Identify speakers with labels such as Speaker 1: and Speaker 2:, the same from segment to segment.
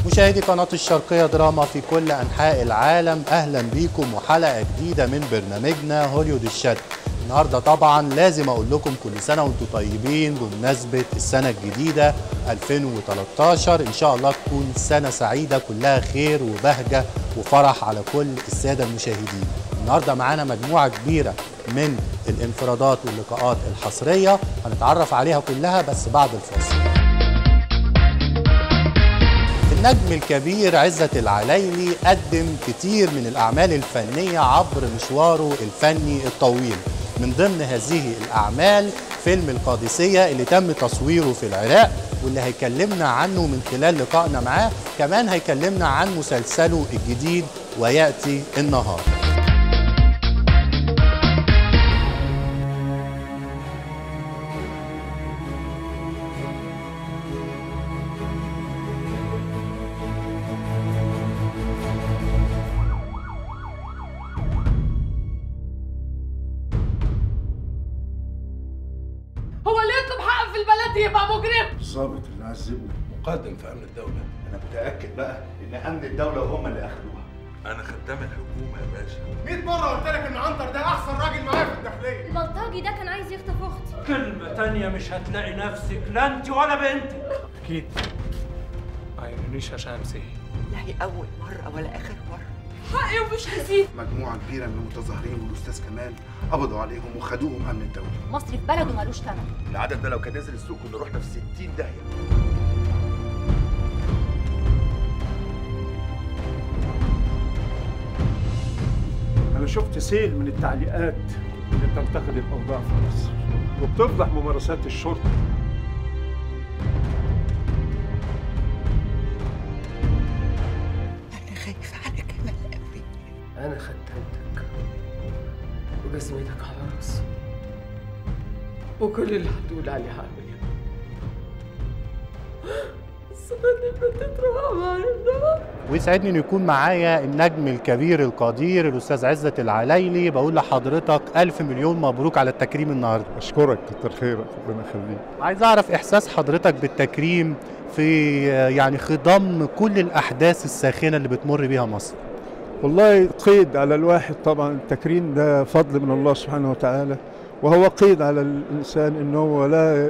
Speaker 1: مشاهدي قناة الشرقية دراما في كل أنحاء العالم، أهلا بيكم وحلقة جديدة من برنامجنا هوليود الشرق. النهاردة طبعا لازم أقول لكم كل سنة وأنتم طيبين بمناسبة السنة الجديدة 2013. إن شاء الله تكون سنة سعيدة كلها خير وبهجة وفرح على كل السادة المشاهدين. النهاردة معانا مجموعة كبيرة من الانفرادات واللقاءات الحصرية هنتعرف عليها كلها بس بعد الفاصل. النجم الكبير عزت العلايلي قدم كتير من الأعمال الفنية عبر مشواره الفني الطويل. من ضمن هذه الأعمال فيلم القادسية اللي تم تصويره في العراق واللي هيكلمنا عنه من خلال لقائنا معاه. كمان هيكلمنا عن مسلسله الجديد ويأتي النهار.
Speaker 2: يبقى مجرم.
Speaker 3: الضابط اللي عذبني
Speaker 4: مقدم في امن الدوله.
Speaker 3: انا متاكد بقى ان امن الدوله هم اللي اخدوها.
Speaker 4: انا خدام الحكومه يا باشا.
Speaker 5: 100 مره قلت لك ان عنتر ده احسن راجل معايا في الداخليه.
Speaker 6: البلطجي ده كان عايز يخطف اختي.
Speaker 7: كلمه تانيه مش هتلاقي نفسك لا انت ولا بنتك.
Speaker 5: اكيد ما يهمنيش عشان امسيه.
Speaker 2: لا هي اول مره ولا اخر مره.
Speaker 6: حقي ومش هسيب.
Speaker 3: مجموعه كبيره من المتظاهرين والاستاذ كمال قبضوا عليهم وخدوهم امن الدوله.
Speaker 6: مصر في بلده مالوش ثمن.
Speaker 4: العدد ده لو كان نزل السوق كنا رحنا في 60 داهيه.
Speaker 8: أنا شفت سيل من التعليقات اللي بتنتقد الأوضاع في مصر وبتفضح ممارسات الشرطة.
Speaker 2: انا خايفه على كمال قوي.
Speaker 9: أنا خدامتك وجزمتك على راسي وكل اللي هتقول عليه هعمله.
Speaker 1: ويسعدني ان يكون معايا النجم الكبير القدير الاستاذ عزت العلايلي. بقول لحضرتك الف مليون مبروك على التكريم النهارده.
Speaker 8: أشكرك كتر خيرك ربنا يخليك.
Speaker 1: عايز اعرف احساس حضرتك بالتكريم في يعني خضم كل الاحداث الساخنه اللي بتمر بيها مصر.
Speaker 8: والله قيد على الواحد طبعا، التكريم ده فضل من الله سبحانه وتعالى، وهو قيد على الإنسان إنه هو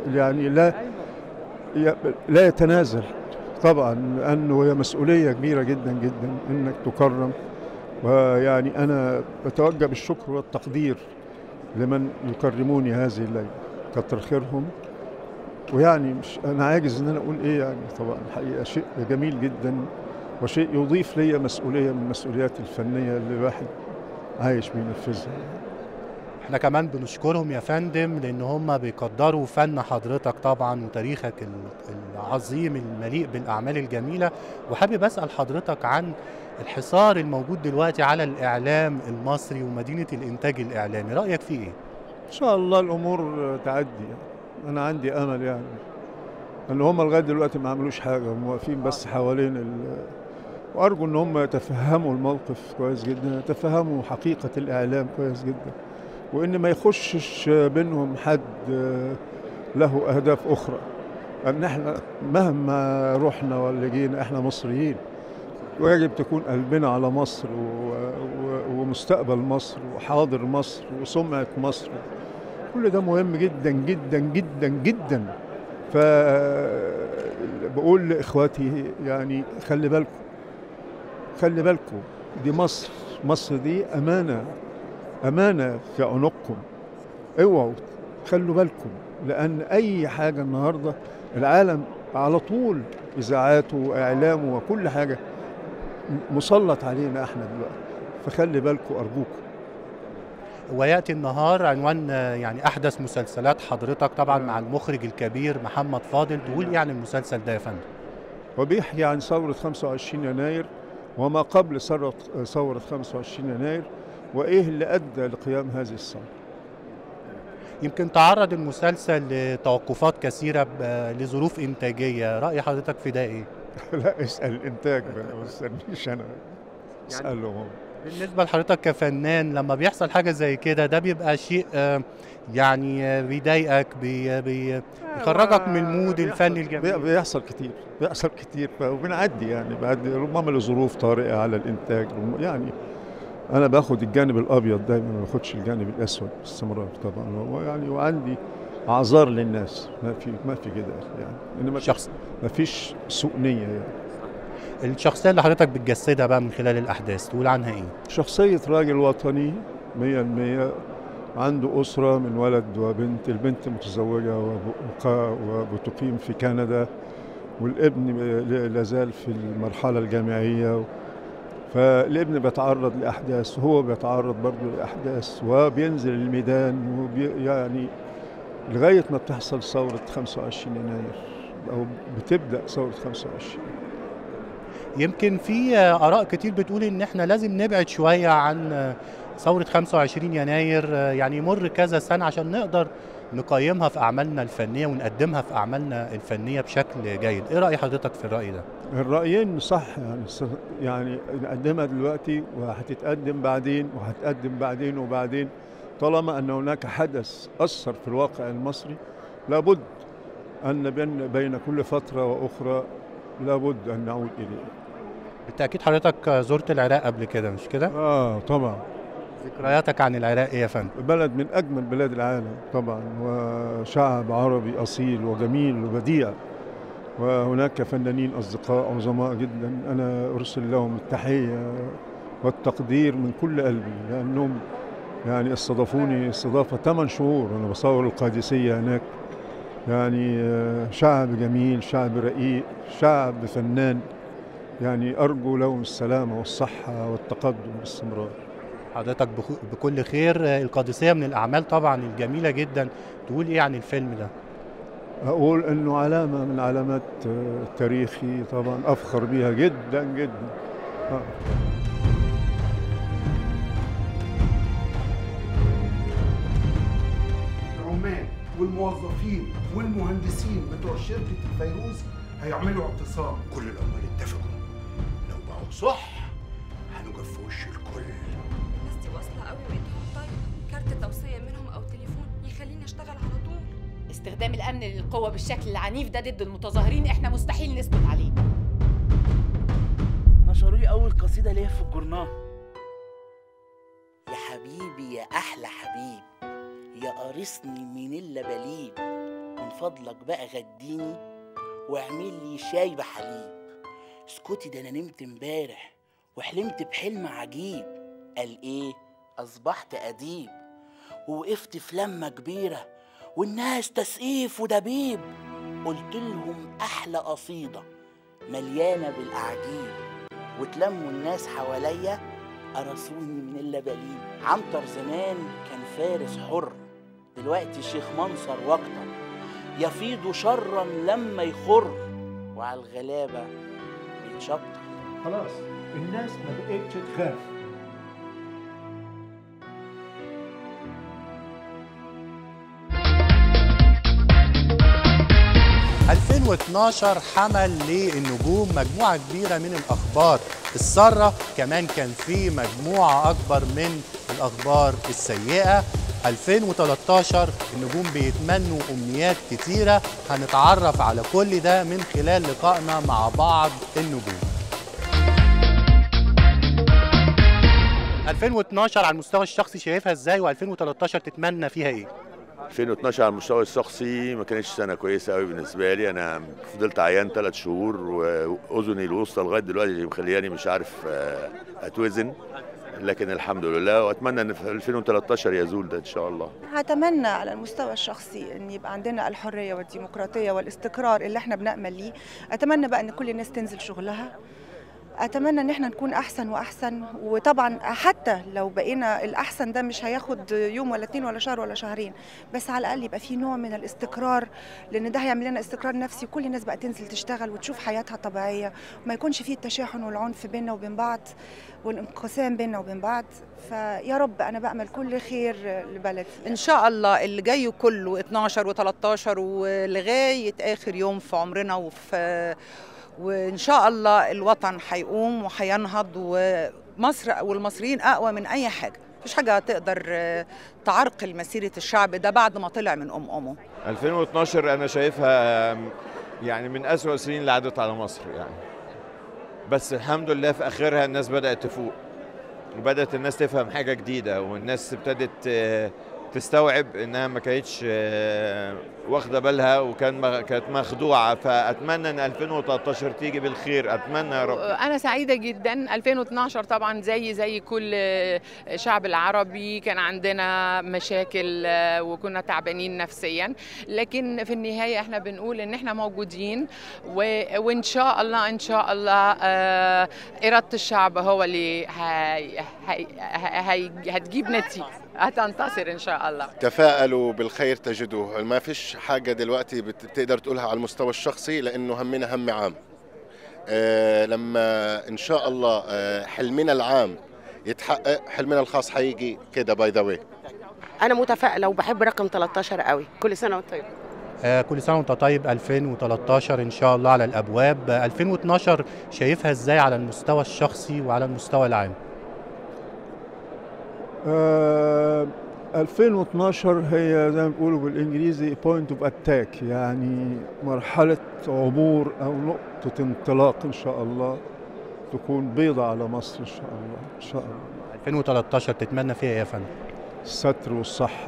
Speaker 8: لا يتنازل طبعا، لأنه هي مسؤولية كبيرة جدا جدا إنك تكرم. ويعني أنا بتوجه بالشكر والتقدير لمن يكرموني هذه الليلة، كتر خيرهم. ويعني مش أنا عاجز إن أنا أقول إيه، يعني طبعا الحقيقة شيء جميل جدا وشيء يضيف لي مسؤولية من المسؤوليات الفنية اللي الواحد عايش بينفذها.
Speaker 1: احنا كمان بنشكرهم يا فندم لان هم بيقدروا فن حضرتك طبعا وتاريخك العظيم المليء بالاعمال الجميله. وحابب اسال حضرتك عن الحصار الموجود دلوقتي على الاعلام المصري ومدينه الانتاج الاعلامي، رايك فيه ايه؟
Speaker 8: ان شاء الله الامور تعدي، انا عندي امل يعني ان هم لغايه دلوقتي ما عملوش حاجه، هم واقفين بس حوالين وارجو ان هم يتفهموا الموقف كويس جدا، يتفهموا حقيقه الاعلام كويس جدا، وإن ما يخشش بينهم حد له أهداف أخرى. أن احنا مهما رحنا ولا جينا احنا مصريين، ويجب تكون قلبنا على مصر ومستقبل مصر وحاضر مصر وسمعة مصر. كل ده مهم جدا جدا جدا جدا. فبقول لإخواتي يعني خلي بالكم، خلي بالكم، دي مصر، مصر دي أمانة في عنقكم، اوعوا خلوا بالكم، لأن أي حاجة النهاردة العالم على طول إذاعاته وإعلامه وكل حاجة مسلط علينا احنا دلوقتي، فخلي بالكم أرجوكم.
Speaker 1: ويأتي النهار عنوان يعني أحدث مسلسلات حضرتك طبعا مع المخرج الكبير محمد فاضل. تقول يعني المسلسل ده يا فندم؟
Speaker 8: وبيحكي عن ثورة 25 يناير وما قبل ثورة 25 يناير وإيه اللي أدى لقيام هذه الثورة.
Speaker 1: يمكن تعرض المسلسل لتوقفات كثيرة لظروف إنتاجية، رأي حضرتك في ده إيه؟
Speaker 8: لا اسأل الإنتاج بقى، ما تسألنيش أنا، اسألهم.
Speaker 1: بالنسبة لحضرتك كفنان لما بيحصل حاجة زي كده ده بيبقى شيء يعني بيضايقك بيخرجك من المود الفني الجميل.
Speaker 8: بيحصل كتير وبنعدي يعني بعد ربما لظروف طارئة على الإنتاج يعني. أنا باخد الجانب الأبيض دايما، ما باخدش الجانب الأسود باستمرار طبعا يعني. وعندي أعذار للناس، ما في كده يعني، إنما ما فيش سوء نية يعني.
Speaker 1: الشخصية اللي حضرتك بتجسدها بقى من خلال الأحداث تقول عنها إيه؟
Speaker 8: شخصية راجل وطني 100%، عنده أسرة من ولد وبنت، البنت متزوجة وبتقيم في كندا، والابن لازال في المرحلة الجامعية. فالابن بيتعرض لأحداث وهو بيتعرض برضه لأحداث وبينزل الميدان يعني لغاية ما بتحصل ثورة 25 يناير أو بتبدأ ثورة 25.
Speaker 1: يمكن في آراء كتير بتقول إن إحنا لازم نبعد شوية عن ثورة 25 يناير، يعني يمر كذا سنة عشان نقدر نقيمها في أعمالنا الفنية ونقدمها في أعمالنا الفنية بشكل جيد. إيه رأي حضرتك في الرأي ده؟
Speaker 8: الرأيين صح يعني نقدمها دلوقتي وهتتقدم بعدين وهتقدم بعدين وبعدين، طالما أن هناك حدث أثر في الواقع المصري لابد أن بين كل فترة وأخرى لابد أن نعود إليه.
Speaker 1: بالتأكيد حضرتك زرت العراق قبل كده مش كده؟
Speaker 8: طبعا.
Speaker 1: ذكرياتك عن العراق إيه يا فندم؟
Speaker 8: بلد من أجمل بلاد العالم طبعا، وشعب عربي أصيل وجميل وبديع، وهناك فنانين أصدقاء عظماء جدا أنا أرسل لهم التحية والتقدير من كل قلبي، لأنهم يعني استضافوني استضافة 8 شهور أنا بصور القادسية هناك. يعني شعب جميل، شعب رقيق، شعب فنان، يعني أرجو لهم السلامة والصحة والتقدم باستمرار.
Speaker 1: حضرتك بكل خير. القادسية من الأعمال طبعا الجميلة جدا، تقول إيه عن الفيلم ده؟
Speaker 8: أقول إنه علامة من علامات تاريخي طبعا أفخر بها جدا جدا.
Speaker 3: العمال والموظفين والمهندسين بتوع شركة الفيروز هيعملوا اعتصام.
Speaker 4: كل العمال اتفقوا لو باعوا صح هنقف في وش الكل.
Speaker 6: الناس دي واصله قوي وايدهم طايله، كارت توصيه منهم او تليفون يخليني اشتغل على طول.
Speaker 2: استخدام الامن للقوه بالشكل العنيف ده ضد المتظاهرين احنا مستحيل نسكت عليه.
Speaker 10: نشروا لي اول قصيده ليا في الجورنال. يا حبيبي يا احلى حبيب، يا قارصني من اللباليب، من فضلك بقى غديني واعمل لي شاي بحليب. اسكتي ده انا نمت امبارح وحلمت بحلم عجيب. قال ايه؟ اصبحت اديب ووقفت في لمه كبيره والناس تسقيف ودبيب. قلت لهم احلى قصيده مليانه بالاعاجيب، وتلموا الناس حواليا قرصوني من اللباليب. عنتر زمان كان فارس حر، دلوقتي شيخ منصر واكتر، يفيض شرا لما يخر وعلى الغلابه بيتشطر.
Speaker 11: خلاص الناس ما بقتش تخاف.
Speaker 1: في 2012 حمل للنجوم مجموعة كبيرة من الأخبار السارة، كمان كان في مجموعة أكبر من الأخبار السيئة. 2013 النجوم بيتمنوا أمنيات كتيرة، هنتعرف على كل ده من خلال لقائنا مع بعض النجوم. 2012 على المستوى الشخصي شايفها ازاي، و2013 تتمنى فيها ايه؟
Speaker 4: 2012 على المستوى الشخصي ما كانتش سنه كويسه قوي بالنسبه لي. انا فضلت عيان 3 شهور واذني الوسطى لغايه دلوقتي اللي مخلياني مش عارف اتوزن، لكن الحمد لله، واتمنى ان في 2013 يزول ده ان شاء الله.
Speaker 12: اتمنى على المستوى الشخصي ان يبقى عندنا الحريه والديمقراطيه والاستقرار اللي احنا بنأمل ليه. اتمنى بقى ان كل الناس تنزل شغلها. اتمنى ان احنا نكون احسن واحسن، وطبعا حتى لو بقينا الاحسن ده مش هياخد يوم ولا 2 ولا شهر ولا شهرين، بس على الاقل يبقى في نوع من الاستقرار، لان ده هيعمل لنا استقرار نفسي. كل الناس بقى تنزل تشتغل وتشوف حياتها طبيعيه، وما يكونش فيه التشاحن والعنف بيننا وبين بعض والانقسام بيننا وبين بعض. فيا رب انا بأمل كل خير لبلدي
Speaker 13: ان شاء الله. اللي جاي كله 12 و13 ولغايه اخر يوم في عمرنا، وان شاء الله الوطن هيقوم وهينهض مصر والمصريين اقوى من اي حاجه، مفيش حاجه تقدر تعرقل مسيره الشعب ده بعد ما طلع من امه.
Speaker 14: 2012 انا شايفها يعني من أسوأ السنين اللي عدت على مصر يعني، بس الحمد لله في اخرها الناس بدات تفوق وبدات الناس تفهم حاجه جديده، والناس ابتدت تستوعب انها ما كانتش واخده بالها كانت مخدوعه. فاتمنى ان 2013 تيجي بالخير، اتمنى يا رب.
Speaker 15: انا سعيده جدا. 2012 طبعا زي كل شعب العربي كان عندنا مشاكل وكنا تعبانين نفسيا، لكن في النهايه احنا بنقول ان احنا موجودين وان شاء الله ان شاء الله اراده الشعب هو اللي هتجيب نتيجه، هتنتصر ان شاء الله.
Speaker 16: تفائلوا بالخير تجدوه، ما فيش حاجه دلوقتي بتقدر تقولها على المستوى الشخصي لانه همنا هم عام. لما ان شاء الله حلمنا العام يتحقق، حلمنا الخاص هيجي كده باي ذا واي.
Speaker 17: انا متفائله وبحب رقم 13 قوي. كل سنه وانت طيب.
Speaker 1: كل سنه وانت طيب. 2013 ان شاء الله على الابواب. 2012 شايفها ازاي على المستوى الشخصي وعلى المستوى العام؟
Speaker 8: 2012 هي زي ما بيقولوا بالانجليزي بوينت اوف اتاك، يعني مرحله عبور او نقطه انطلاق ان شاء الله تكون بيضة على مصر ان شاء الله. ان شاء الله
Speaker 1: 2013 تتمنى فيها ايه يا فندم؟
Speaker 8: الستر والصحه.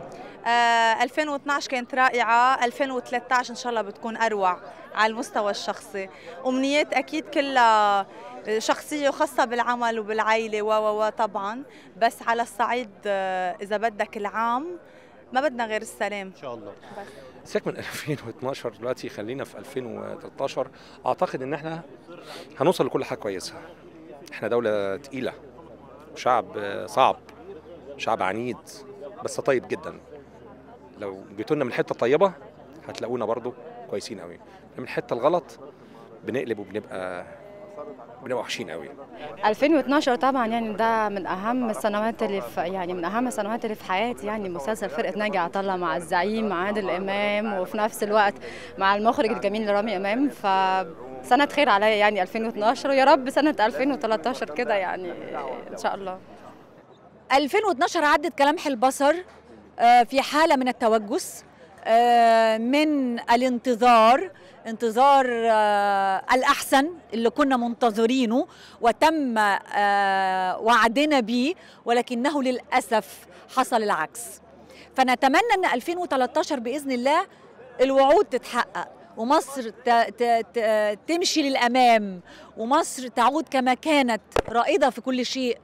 Speaker 18: 2012 كانت رائعة، 2013 إن شاء الله بتكون أروع على المستوى الشخصي. أمنيات أكيد كلها شخصية وخاصة بالعمل وبالعائلة طبعا، بس على الصعيد إذا بدك العام ما بدنا غير السلام
Speaker 1: إن شاء الله.
Speaker 19: سيبك من 2012 دلوقتي، خلينا في 2013. أعتقد إن إحنا هنوصل لكل حاجة كويسة. إحنا دولة تقيلة، شعب صعب، شعب عنيد بس طيب جدا. لو جيتوا لنا من الحته الطيبه هتلاقونا برضو كويسين قوي، من الحته الغلط بنقلب وبنبقى وحشين قوي.
Speaker 20: 2012 طبعا يعني ده من اهم السنوات اللي في حياتي، يعني مسلسل فرقه ناجي عطا الله مع الزعيم عادل امام، وفي نفس الوقت مع المخرج الجميل رامي امام، فسنه خير عليا يعني 2012، ويا رب سنه 2013 كده يعني ان شاء الله.
Speaker 21: 2012 عدت كلمح البصر في حالة من التوجس، من الانتظار، انتظار الأحسن اللي كنا منتظرينه وتم وعدنا به، ولكنه للأسف حصل العكس. فنتمنى أن 2013 بإذن الله الوعود تتحقق، ومصر تمشي للأمام، ومصر تعود كما كانت رائدة في كل شيء،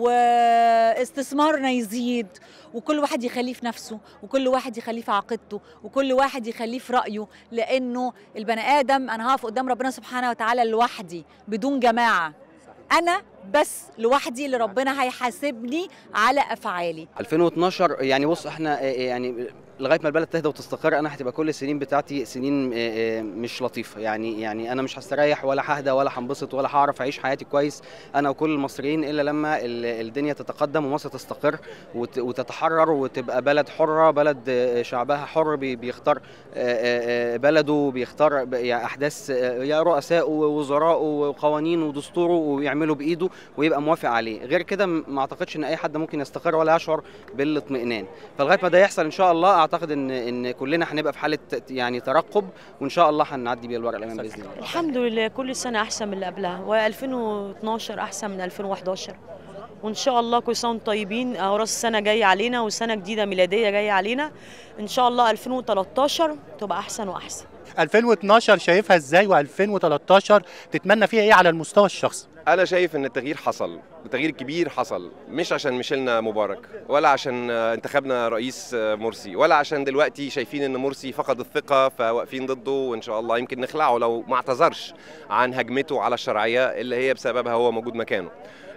Speaker 21: واستثمارنا يزيد، وكل واحد يخليه في نفسه، وكل واحد يخليه في عقيدته، وكل واحد يخليه في رأيه، لأنه البني آدم أنا هقف قدام ربنا سبحانه وتعالى لوحدي بدون جماعة، أنا بس لوحدي اللي ربنا هيحاسبني على أفعالي.
Speaker 22: 2012 يعني بص احنا يعني لغايه ما البلد تهدى وتستقر، انا هتبقى كل السنين بتاعتي سنين مش لطيفه، يعني انا مش هستريح ولا ههدى ولا هنبسط ولا هعرف اعيش حياتي كويس انا وكل المصريين الا لما الدنيا تتقدم ومصر تستقر وتتحرر وتبقى بلد حره، بلد شعبها حر بيختار بلده، بيختار احداث يا رؤساء ووزراء وقوانين ودستوره ويعمله بايده ويبقى موافق عليه. غير كده ما اعتقدش ان اي حد ممكن يستقر ولا يشعر بالاطمئنان. فلغايه ما ده يحصل ان شاء الله اعتقد ان كلنا هنبقى في حاله يعني ترقب، وان شاء الله هنعدي بيها الورقه الامام باذن الله.
Speaker 23: الحمد لله كل سنه احسن من اللي قبلها، و2012 احسن من 2011، وان شاء الله كل سنه وانتم طيبين. اهو راس السنه جايه علينا وسنه جديده ميلاديه جايه علينا، ان شاء الله 2013 تبقى احسن واحسن.
Speaker 1: 2012 شايفها ازاي، و2013 تتمنى فيها ايه على المستوى الشخصي؟
Speaker 24: أنا شايف إن التغيير حصل، التغيير كبير حصل، مش عشان مشيلنا مبارك ولا عشان انتخبنا رئيس مرسي ولا عشان دلوقتي شايفين إن مرسي فقد الثقة فواقفين ضده، وإن شاء الله يمكن نخلعه لو ما اعتذرش عن هجمته على الشرعية اللي هي بسببها هو موجود مكانه.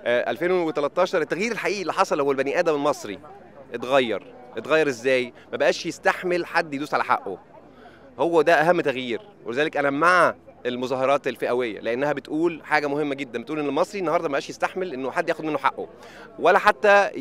Speaker 24: 2013 التغيير الحقيقي اللي حصل هو البني آدم المصري اتغير إزاي؟ ما بقاش يستحمل حد يدوس على حقه. هو ده أهم تغيير، ولذلك أنا مع المظاهرات الفئويه لانها بتقول حاجه مهمه جدا، بتقول ان المصري النهارده ما بقاش يستحمل انه حد ياخد منه حقه ولا حتى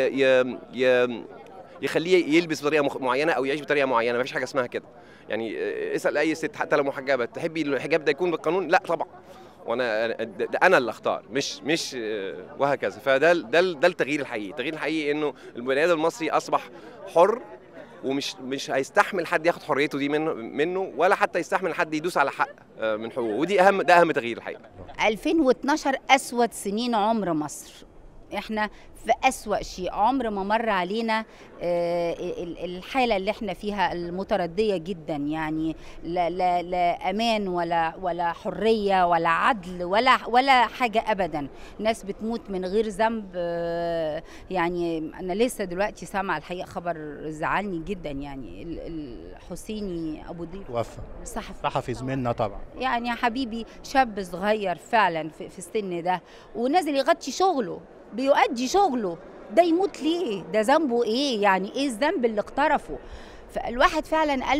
Speaker 24: يخليه يلبس بطريقه معينه او يعيش بطريقه معينه. ما فيش حاجه اسمها كده. يعني اسال اي ست حتى لو محجبه، تحبي الحجاب ده يكون بالقانون؟ لا طبعا. انا اللي اختار مش وهكذا. فده التغيير الحقيقي. التغيير الحقيقي انه البني ادم المصري اصبح حر، ومش هيستحمل حد ياخد حريته دي منه ولا حتى يستحمل حد يدوس على حق من حقوقه، ودي ده اهم تغيير الحقيقي.
Speaker 3: 2012 اسود سنين عمر مصر. احنا في أسوأ شيء، عمر ما مر علينا الحالة اللي احنا فيها المتردية جدا، يعني لا أمان ولا حرية ولا عدل ولا حاجة أبدا. ناس بتموت من غير ذنب. يعني أنا لسه دلوقتي سامعة الحقيقة خبر زعلني جدا، يعني الحسيني أبو ضيف
Speaker 1: توفى،
Speaker 3: صحفي
Speaker 1: زميلنا طبعا،
Speaker 3: يعني يا حبيبي شاب صغير فعلا في السن ده ونازل يغطي شغله، بيؤدي شغله، ده يموت ليه؟ ده ذنبه ايه؟ يعني ايه الذنب اللي اقترفه؟ فالواحد فعلا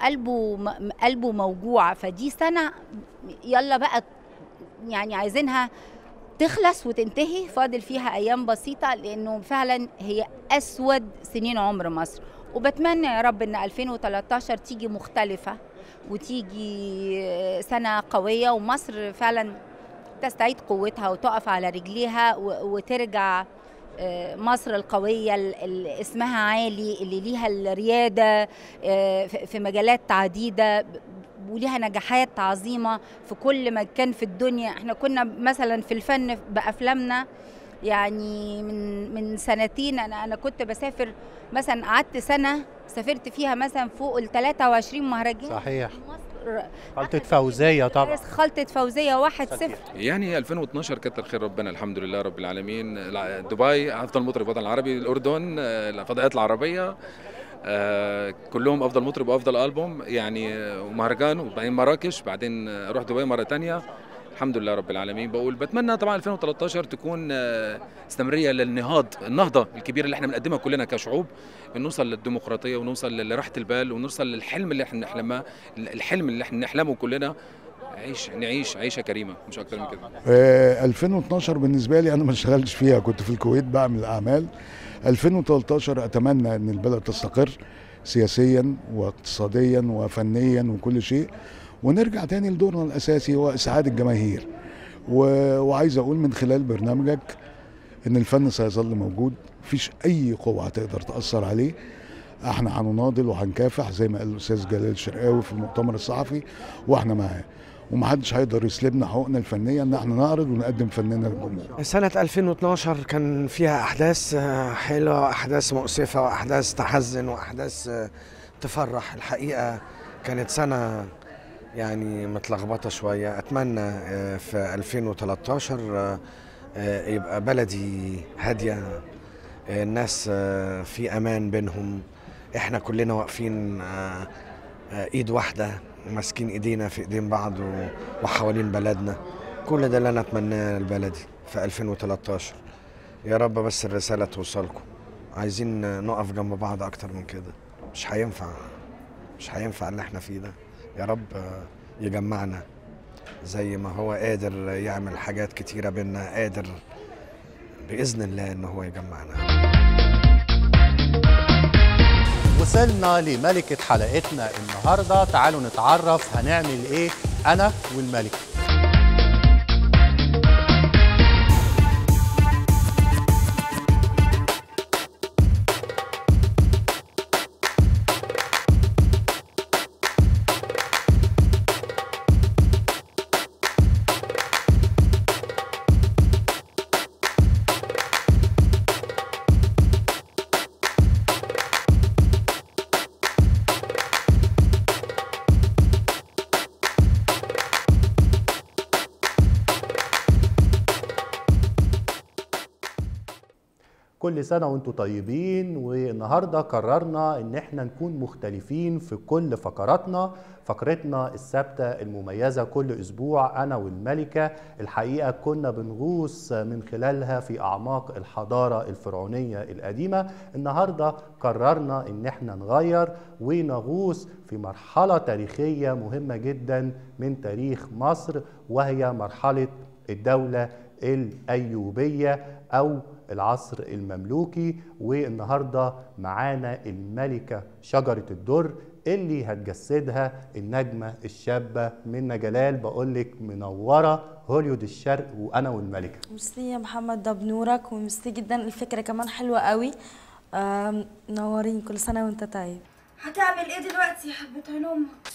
Speaker 3: قلبه موجوع. فدي سنة يلا بقى يعني عايزينها تخلص وتنتهي، فاضل فيها ايام بسيطة، لانه فعلا هي اسود سنين عمر مصر. وبتمنى يا رب ان 2013 تيجي مختلفة وتيجي سنة قوية، ومصر فعلا تستعيد قوتها وتقف على رجليها وترجع مصر القوية اللي اسمها عالي، اللي ليها الريادة في مجالات عديدة وليها نجاحات عظيمة في كل مكان في الدنيا. احنا كنا مثلا في الفن بأفلامنا، يعني من سنتين انا كنت بسافر مثلا، قعدت سنة سافرت فيها مثلا فوق ال 23 مهرجان.
Speaker 1: صحيح. خلطة فوزية طبعا،
Speaker 3: خلطة فوزية 1-0.
Speaker 5: يعني 2012 كتر خير ربنا، الحمد لله رب العالمين. دبي افضل مطرب الوطن العربي، الاردن الفضائيات العربيه كلهم افضل مطرب وافضل البوم، يعني ومهرجان، وبعدين مراكش، بعدين اروح دبي مره ثانيه. الحمد لله رب العالمين. بقول بتمنى طبعا 2013 تكون استمراريه النهضه الكبيره اللي احنا بنقدمها كلنا كشعوب، نوصل للديمقراطيه ونوصل لراحه البال ونوصل للحلم اللي احنا بنحلمه، الحلم اللي احنا نحلمه كلنا، نعيش عيشه كريمه، مش اكتر من كده.
Speaker 7: 2012 بالنسبه لي انا ما اشتغلتش فيها، كنت في الكويت بعمل اعمال. 2013 اتمنى ان البلد تستقر سياسيا واقتصاديا وفنيا وكل شيء، ونرجع تاني لدورنا الاساسي هو اسعاد الجماهير. وعايز اقول من خلال برنامجك ان الفن سيظل موجود، مفيش اي قوه هتقدر تاثر عليه. احنا هنناضل وهنكافح زي ما قال الاستاذ جلال الشرقاوي في المؤتمر الصحفي، واحنا معاه، ومحدش هيقدر يسلبنا حقوقنا الفنيه ان احنا نعرض ونقدم فننا للجمهور.
Speaker 9: سنه 2012 كان فيها احداث حلوه، احداث مؤسفه، واحداث تحزن، واحداث تفرح. الحقيقه كانت سنه يعني متلخبطه شويه. اتمنى في 2013 يبقى بلدي هاديه، الناس في امان بينهم، احنا كلنا واقفين ايد واحده، ماسكين ايدينا في ايدين بعض وحوالين بلدنا. كل ده اللي انا اتمناه لبلدي في 2013. يا رب بس الرساله توصلكم. عايزين نقف جنب بعض اكتر من كده، مش هينفع اللي احنا فيه ده. يا رب يجمعنا زي ما هو قادر يعمل حاجات كتيره بينا، قادر باذن الله ان هو يجمعنا.
Speaker 1: وصلنا لملكة حلقتنا النهاردة، تعالوا نتعرف هنعمل ايه انا والملكة. كل سنة وانتم طيبين. والنهاردة قررنا ان احنا نكون مختلفين في كل فقراتنا. فقرتنا الثابتة المميزة كل اسبوع انا والملكة، الحقيقة كنا بنغوص من خلالها في اعماق الحضارة الفرعونية القديمة. النهاردة قررنا ان احنا نغير ونغوص في مرحلة تاريخية مهمة جدا من تاريخ مصر، وهي مرحلة الدولة الأيوبية أو العصر المملوكي. والنهارده معانا الملكة شجرة الدر اللي هتجسدها النجمه الشابه منى جلال. بقول لك منوره هوليود الشرق وانا والملكه.
Speaker 2: ميرسي يا محمد، ده بنورك، وميرسي جدا، الفكره كمان حلوه قوي. منورين، كل سنه وانت طيب.
Speaker 6: هتعمل ايه دلوقتي يا حبة عين امك؟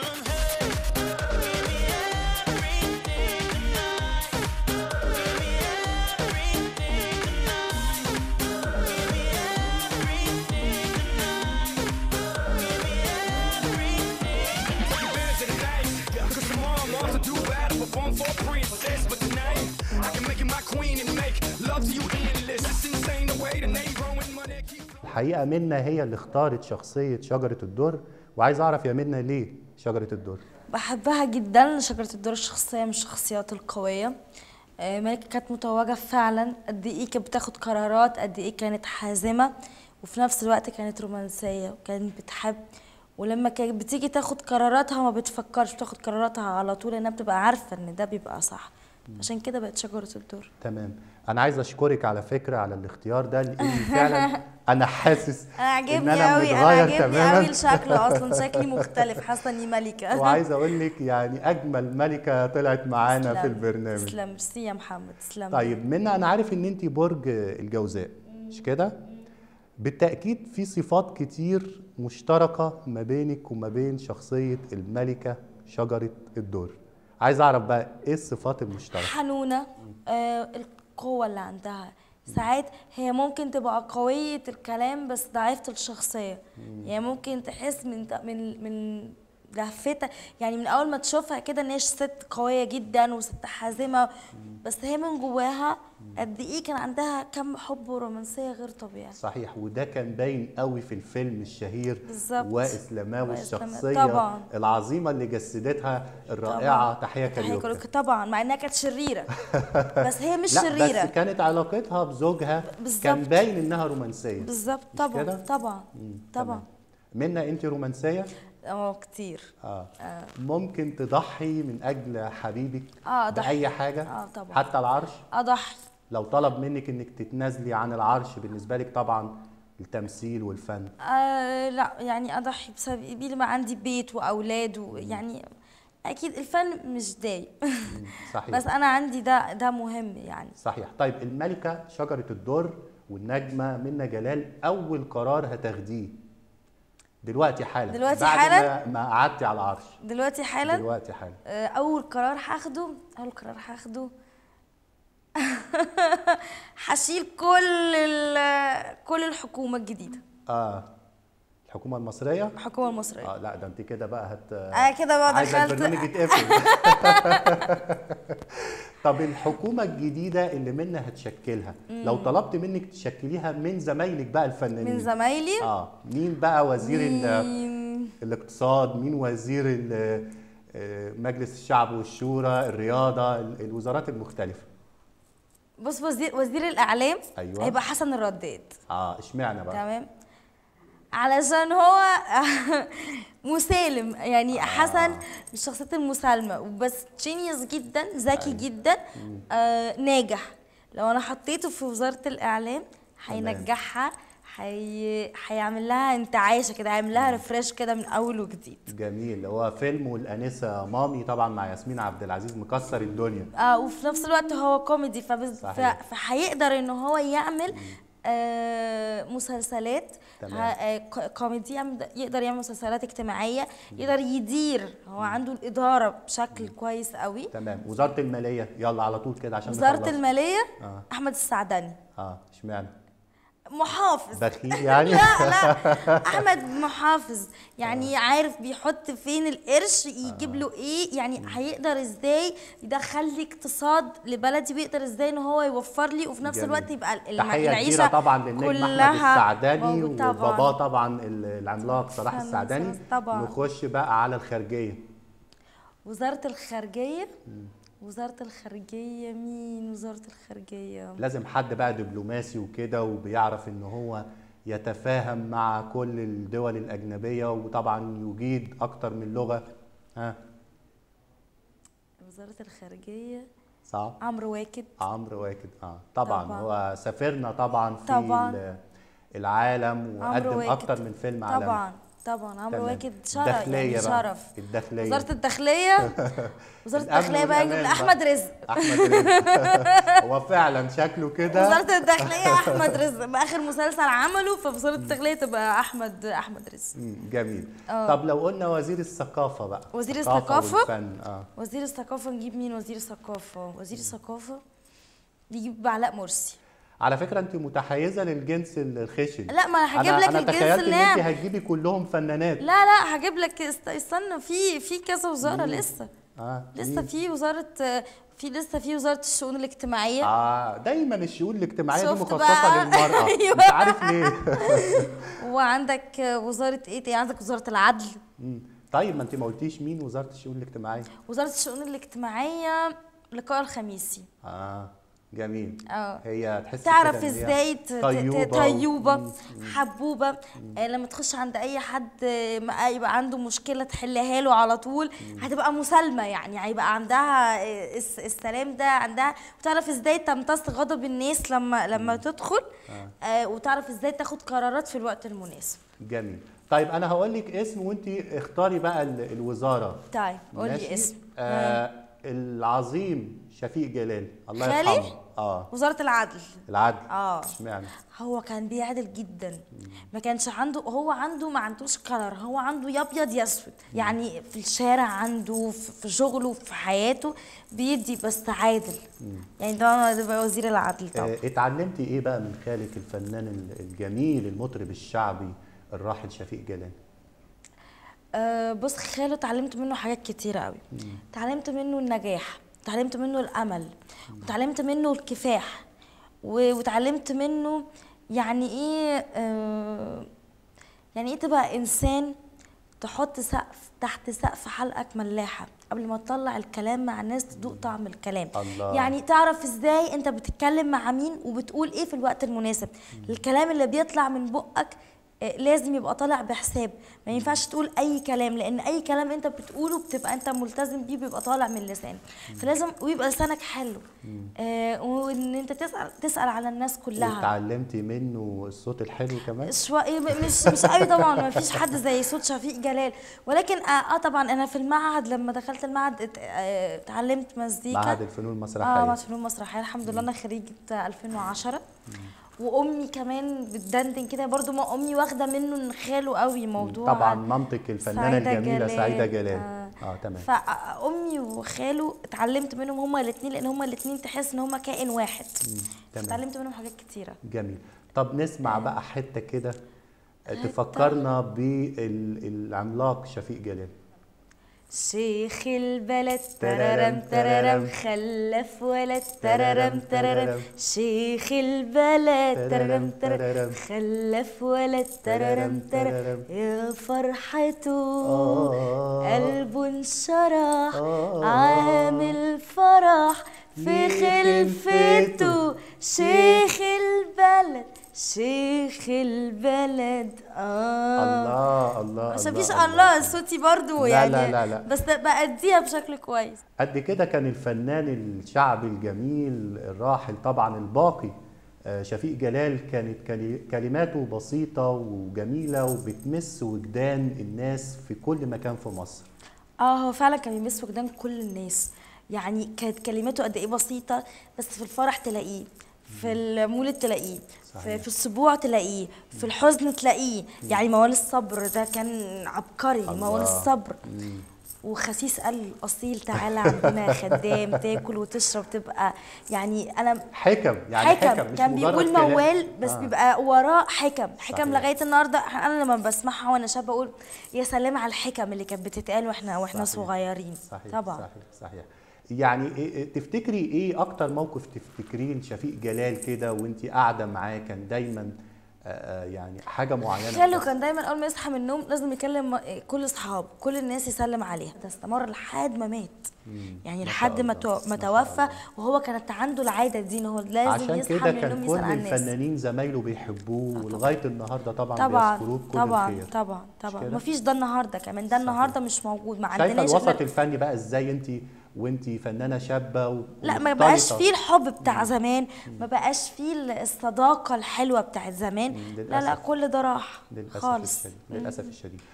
Speaker 1: الحقيقه منى هي اللي اختارت شخصيه شجره الدر، وعايز اعرف يا منى ليه شجره الدر؟
Speaker 2: بحبها جدا. شجره الدر شخصيه من الشخصيات القويه. ملكه كانت متوجه فعلا، قد ايه كانت بتاخد قرارات، قد ايه كانت حازمه، وفي نفس الوقت كانت رومانسيه وكانت بتحب. ولما كانت بتيجي تاخد قراراتها ما بتفكرش، بتاخد قراراتها على طول، لانها بتبقى عارفه ان ده بيبقى صح. عشان كده بقت شجره الدر.
Speaker 1: تمام. انا عايز اشكرك على فكره على الاختيار ده، لان فعلا انا حاسس
Speaker 2: انا عجبني
Speaker 1: ان انا
Speaker 2: قوي،
Speaker 1: متغير
Speaker 2: قوي الشكل، اصلا شكلي مختلف، حاسه اني ملكه.
Speaker 1: وعايز اقول لك يعني اجمل ملكه طلعت معانا في البرنامج.
Speaker 2: تسلم. ميرسي يا محمد، تسلم.
Speaker 1: طيب منى، انا عارف ان انت برج الجوزاء، مش كده؟ بالتاكيد في صفات كتير مشتركه ما بينك وما بين شخصيه الملكه شجره الدر. عايز اعرف بقى ايه الصفات المشتركه؟
Speaker 2: حنونه، القوه اللي عندها. ساعات هي ممكن تبقى قويه الكلام بس ضعيفه الشخصيه. يعني ممكن تحس من لفتها، يعني من اول ما تشوفها كده ان هي ست قويه جدا وست حازمه، بس هي من جواها قد ايه كان عندها كم حب ورومانسيه غير طبيعي.
Speaker 1: صحيح، وده كان باين قوي في الفيلم الشهير
Speaker 2: بالظبط،
Speaker 1: واسلاماوي، الشخصيه طبعا العظيمه اللي جسدتها الرائعه تحيه كاريوكا.
Speaker 2: طبعا مع انها كانت شريره بس هي مش
Speaker 1: لا
Speaker 2: شريره،
Speaker 1: بس كانت علاقتها بزوجها كان باين انها رومانسيه.
Speaker 2: بالظبط. طبعا.
Speaker 1: منى انت رومانسيه؟
Speaker 2: كتير.
Speaker 1: ممكن تضحي من اجل حبيبك باي حاجه؟
Speaker 2: طبعا.
Speaker 1: حتى العرش؟
Speaker 2: اضحي
Speaker 1: لو طلب منك انك تتنازلي عن العرش بالنسبه لك طبعا التمثيل والفن؟
Speaker 2: لا يعني اضحي بسبب ما عندي بيت واولاد، ويعني اكيد الفن مش دايم.
Speaker 1: صحيح.
Speaker 2: بس انا عندي ده مهم يعني.
Speaker 1: صحيح. طيب الملكه شجره الدر والنجمه منى جلال، اول قرار هتاخديه دلوقتي حالا بعد ما قعدتي على العرش؟
Speaker 2: دلوقتي حالا اول قرار هاخده هشيل كل الحكومه الجديده.
Speaker 1: الحكومه المصريه؟
Speaker 2: الحكومه المصريه.
Speaker 1: لا ده انت كده بقى
Speaker 2: كده بقى
Speaker 1: عايزه البرنامج يتقفل. طب الحكومه الجديده اللي منى هتشكلها، لو طلبت منك تشكليها من زمايلك بقى الفنانين؟
Speaker 2: من زمايلي؟
Speaker 1: مين بقى وزير الاقتصاد، مين وزير مجلس الشعب والشورى، الرياضه، الوزارات المختلفه؟
Speaker 2: بص، وزير الاعلام
Speaker 1: أيوة.
Speaker 2: هيبقى حسن الرداد.
Speaker 1: اشمعنى بقى؟
Speaker 2: تمام، علشان هو مسالم، يعني حسن من الشخصيات المسالمه، بس جينيوس جدا، ذكي جدا، ناجح. لو انا حطيته في وزاره الاعلام هينجحها، هيعمل لها انتعاشه كده، هيعمل لها ريفريش كده من اول وجديد.
Speaker 1: جميل. هو فيلم والانسه مامي طبعا مع ياسمين عبد العزيز مكسر الدنيا.
Speaker 2: وفي نفس الوقت هو كوميدي، فهيقدر ان هو يعمل مسلسلات كوميدي، يقدر يعمل مسلسلات اجتماعيه، يقدر يدير، هو عنده الاداره بشكل كويس قوي.
Speaker 1: تمام. وزاره الماليه، يلا على طول كده عشان
Speaker 2: وزاره الماليه احمد السعدني.
Speaker 1: اشمعنى؟
Speaker 2: محافظ
Speaker 1: بخيل يعني؟
Speaker 2: لا احمد محافظ، يعني عارف بيحط فين القرش، يجيب له ايه، يعني هيقدر ازاي يدخل لي اقتصاد لبلدي، بيقدر ازاي ان هو يوفر لي، وفي نفس الوقت يبقى
Speaker 1: العيشه طبعا للنجم احمد السعداني وباباه طبعا العملاق صلاح السعداني. نخش بقى على الخارجيه.
Speaker 2: وزاره الخارجيه. وزارة الخارجية مين؟ وزارة الخارجية
Speaker 1: لازم حد بقى دبلوماسي وكده، وبيعرف ان هو يتفاهم مع كل الدول الأجنبية، وطبعا يجيد أكتر من لغة.
Speaker 2: وزارة الخارجية
Speaker 1: صعب.
Speaker 2: عمرو واكد.
Speaker 1: طبعا هو سافرنا طبعا في العالم، وقدم أكتر من فيلم عالمي.
Speaker 2: طبعا عمرو
Speaker 1: تمام.
Speaker 2: واكد شرف،
Speaker 1: الداخلية
Speaker 2: يعني
Speaker 1: بقى.
Speaker 2: شرف.
Speaker 1: الداخلية.
Speaker 2: وزاره الداخليه وزاره الداخليه بقى يجيب
Speaker 1: والأمان
Speaker 2: احمد رزق.
Speaker 1: احمد رزق هو فعلا شكله كده.
Speaker 2: وزاره الداخليه احمد رزق باخر مسلسل عمله، فوزاره الداخليه تبقى احمد رزق.
Speaker 1: جميل. طب لو قلنا وزير الثقافه بقى.
Speaker 2: وزير الثقافه
Speaker 1: والفن.
Speaker 2: وزير الثقافه نجيب مين؟ وزير الثقافه نجيب علاء مرسي.
Speaker 1: على فكره انت متحيزه للجنس الخشن.
Speaker 2: لا، ما انا هجيب لك
Speaker 1: انا
Speaker 2: الجنس
Speaker 1: تخيلت ان انت
Speaker 2: اللي
Speaker 1: هتجيبي كلهم فنانات.
Speaker 2: لا هجيب لك، استنى، في كذا وزاره لسه. لسه في وزاره الشؤون الاجتماعيه.
Speaker 1: دايما الشؤون الاجتماعيه دي مخصصه
Speaker 2: بقى
Speaker 1: للمراه.
Speaker 2: أيوة.
Speaker 1: مش عارف ليه.
Speaker 2: وعندك وزاره ايه تاني؟ عندك وزاره العدل.
Speaker 1: طيب ما انت ما قلتيش مين وزاره الشؤون الاجتماعيه؟
Speaker 2: وزاره الشؤون الاجتماعيه لقاء الخميسي.
Speaker 1: جميل.
Speaker 2: هي
Speaker 1: تحس
Speaker 2: تعرف ازاي
Speaker 1: طيوبه
Speaker 2: حبوبه. لما تخش عند اي حد يبقى عنده مشكله تحلها له على طول. هتبقى مسالمه، يعني هيبقى عندها السلام ده عندها، وتعرف ازاي تمتص غضب الناس لما تدخل. وتعرف ازاي تاخد قرارات في الوقت المناسب.
Speaker 1: جميل. طيب انا هقول لك اسم وانت اختاري بقى الوزاره.
Speaker 2: طيب قول لي اسم.
Speaker 1: العظيم شفيق جلال الله
Speaker 2: خالي؟
Speaker 1: يرحمه.
Speaker 2: وزارة العدل.
Speaker 1: اشمعنى؟
Speaker 2: هو كان بيعدل جدا. ما كانش عنده، ما عندوش قرار، هو عنده يا ابيض يا اسود. يعني في الشارع عنده، في شغله، في حياته بيدي، بس عادل. يعني ده وزير العدل طبعا.
Speaker 1: اتعلمتي ايه بقى من خالك الفنان الجميل المطرب الشعبي الراحل شفيق جلال؟
Speaker 2: بص، خاله اتعلمت منه حاجات كتيرة قوي. اتعلمت منه النجاح، اتعلمت منه الامل، واتعلمت منه الكفاح، واتعلمت منه يعني ايه تبقى انسان تحط سقف تحت سقف حلقك ملاحه قبل ما تطلع الكلام مع الناس تدوق طعم الكلام.
Speaker 1: الله.
Speaker 2: يعني تعرف ازاي انت بتتكلم مع مين وبتقول ايه في الوقت المناسب. الكلام اللي بيطلع من بقك لازم يبقى طالع بحساب. ما ينفعش تقول اي كلام، لان اي كلام انت بتقوله بتبقى انت ملتزم بيه، بيبقى طالع من لسانك. فلازم ويبقى لسانك حلو. وان انت تسال على الناس كلها.
Speaker 1: اتعلمتي منه الصوت الحلو كمان؟
Speaker 2: مش قوي طبعا، ما فيش حد زي صوت شفيق جلال، ولكن طبعا انا في المعهد لما دخلت المعهد اتعلمت مزيكا.
Speaker 1: معهد الفنون المسرحيه.
Speaker 2: معهد الفنون المسرحيه، الحمد لله انا خريجه 2010. وامي كمان بتدندن كده برضو، ما امي واخده منه من خاله قوي موضوع.
Speaker 1: طبعا مامتك الفنانه الجميله سعيده جلال. تمام.
Speaker 2: فامي وخاله اتعلمت منهم هما الاثنين، لان هما الاثنين تحس ان هما كائن واحد. اتعلمت منهم حاجات كتيره.
Speaker 1: جميل. طب نسمع بقى حته كده تفكرنا بالعملاق شفيق جلال.
Speaker 2: شيخ البلد تررم تررم خلف ولد تررم تررم، شيخ البلد تررم تررم خلف ولد تررم تررم، يا فرحته قلبه انشرح عامل فرح في خلفته، شيخ البلد شيخ البلد.
Speaker 1: الله
Speaker 2: عشان مفيش الله صوتي برضو
Speaker 1: لا
Speaker 2: يعني.
Speaker 1: لا.
Speaker 2: بس بأديها بشكل كويس.
Speaker 1: قد كده كان الفنان الشعبي الجميل الراحل طبعا الباقي شفيق جلال، كانت كلماته بسيطة وجميلة وبتمس وجدان الناس في كل مكان في مصر.
Speaker 2: هو فعلا كان بيمس وجدان كل الناس. يعني كانت كلماته قد ايه بسيطة، بس في الفرح تلاقيه، في المولد تلاقيه، في السبوع تلاقيه، في الحزن تلاقيه. يعني موال الصبر ده كان عبقري. موال الصبر. وخسيس قال اصيل تعالى عندنا خدام تاكل وتشرب تبقى يعني انا
Speaker 1: حكم مش
Speaker 2: كان بيقول موال بس بيبقى وراه حكم
Speaker 1: صحيح.
Speaker 2: لغايه النهارده انا لما بسمعها وانا شابه اقول يا سلام على الحكم اللي كانت بتتقال واحنا صغيرين.
Speaker 1: صحيح.
Speaker 2: طبعا
Speaker 1: صحيح. يعني تفتكري ايه اكتر موقف تفتكريه لشفيق جلال كده وانت قاعده معاه كان دايما يعني حاجه معينه؟
Speaker 2: خاله كان دايما اول ما يصحى من النوم لازم يكلم كل اصحابه، كل الناس يسلم عليها. ده استمر لحد ما مات. يعني لحد ما توفى، وهو كانت عنده العاده دي ان هو لازم يصحى من النوم يسال على الناس.
Speaker 1: عشان كده كان كل الفنانين زمايله بيحبوه ولغايه النهارده طبعا بيذكروه بكل الخير.
Speaker 2: طبعا مفيش ده النهارده كمان، ده النهارده مش موجود. ما عندناش.
Speaker 1: شايفه الوسط الفني بقى ازاي انت فنانه شابه
Speaker 2: لا ما بقاش فيه الحب بتاع زمان، ما بقاش فيه الصداقه الحلوه بتاعت زمان. لا كل ده راح خالص
Speaker 1: للاسف الشديد.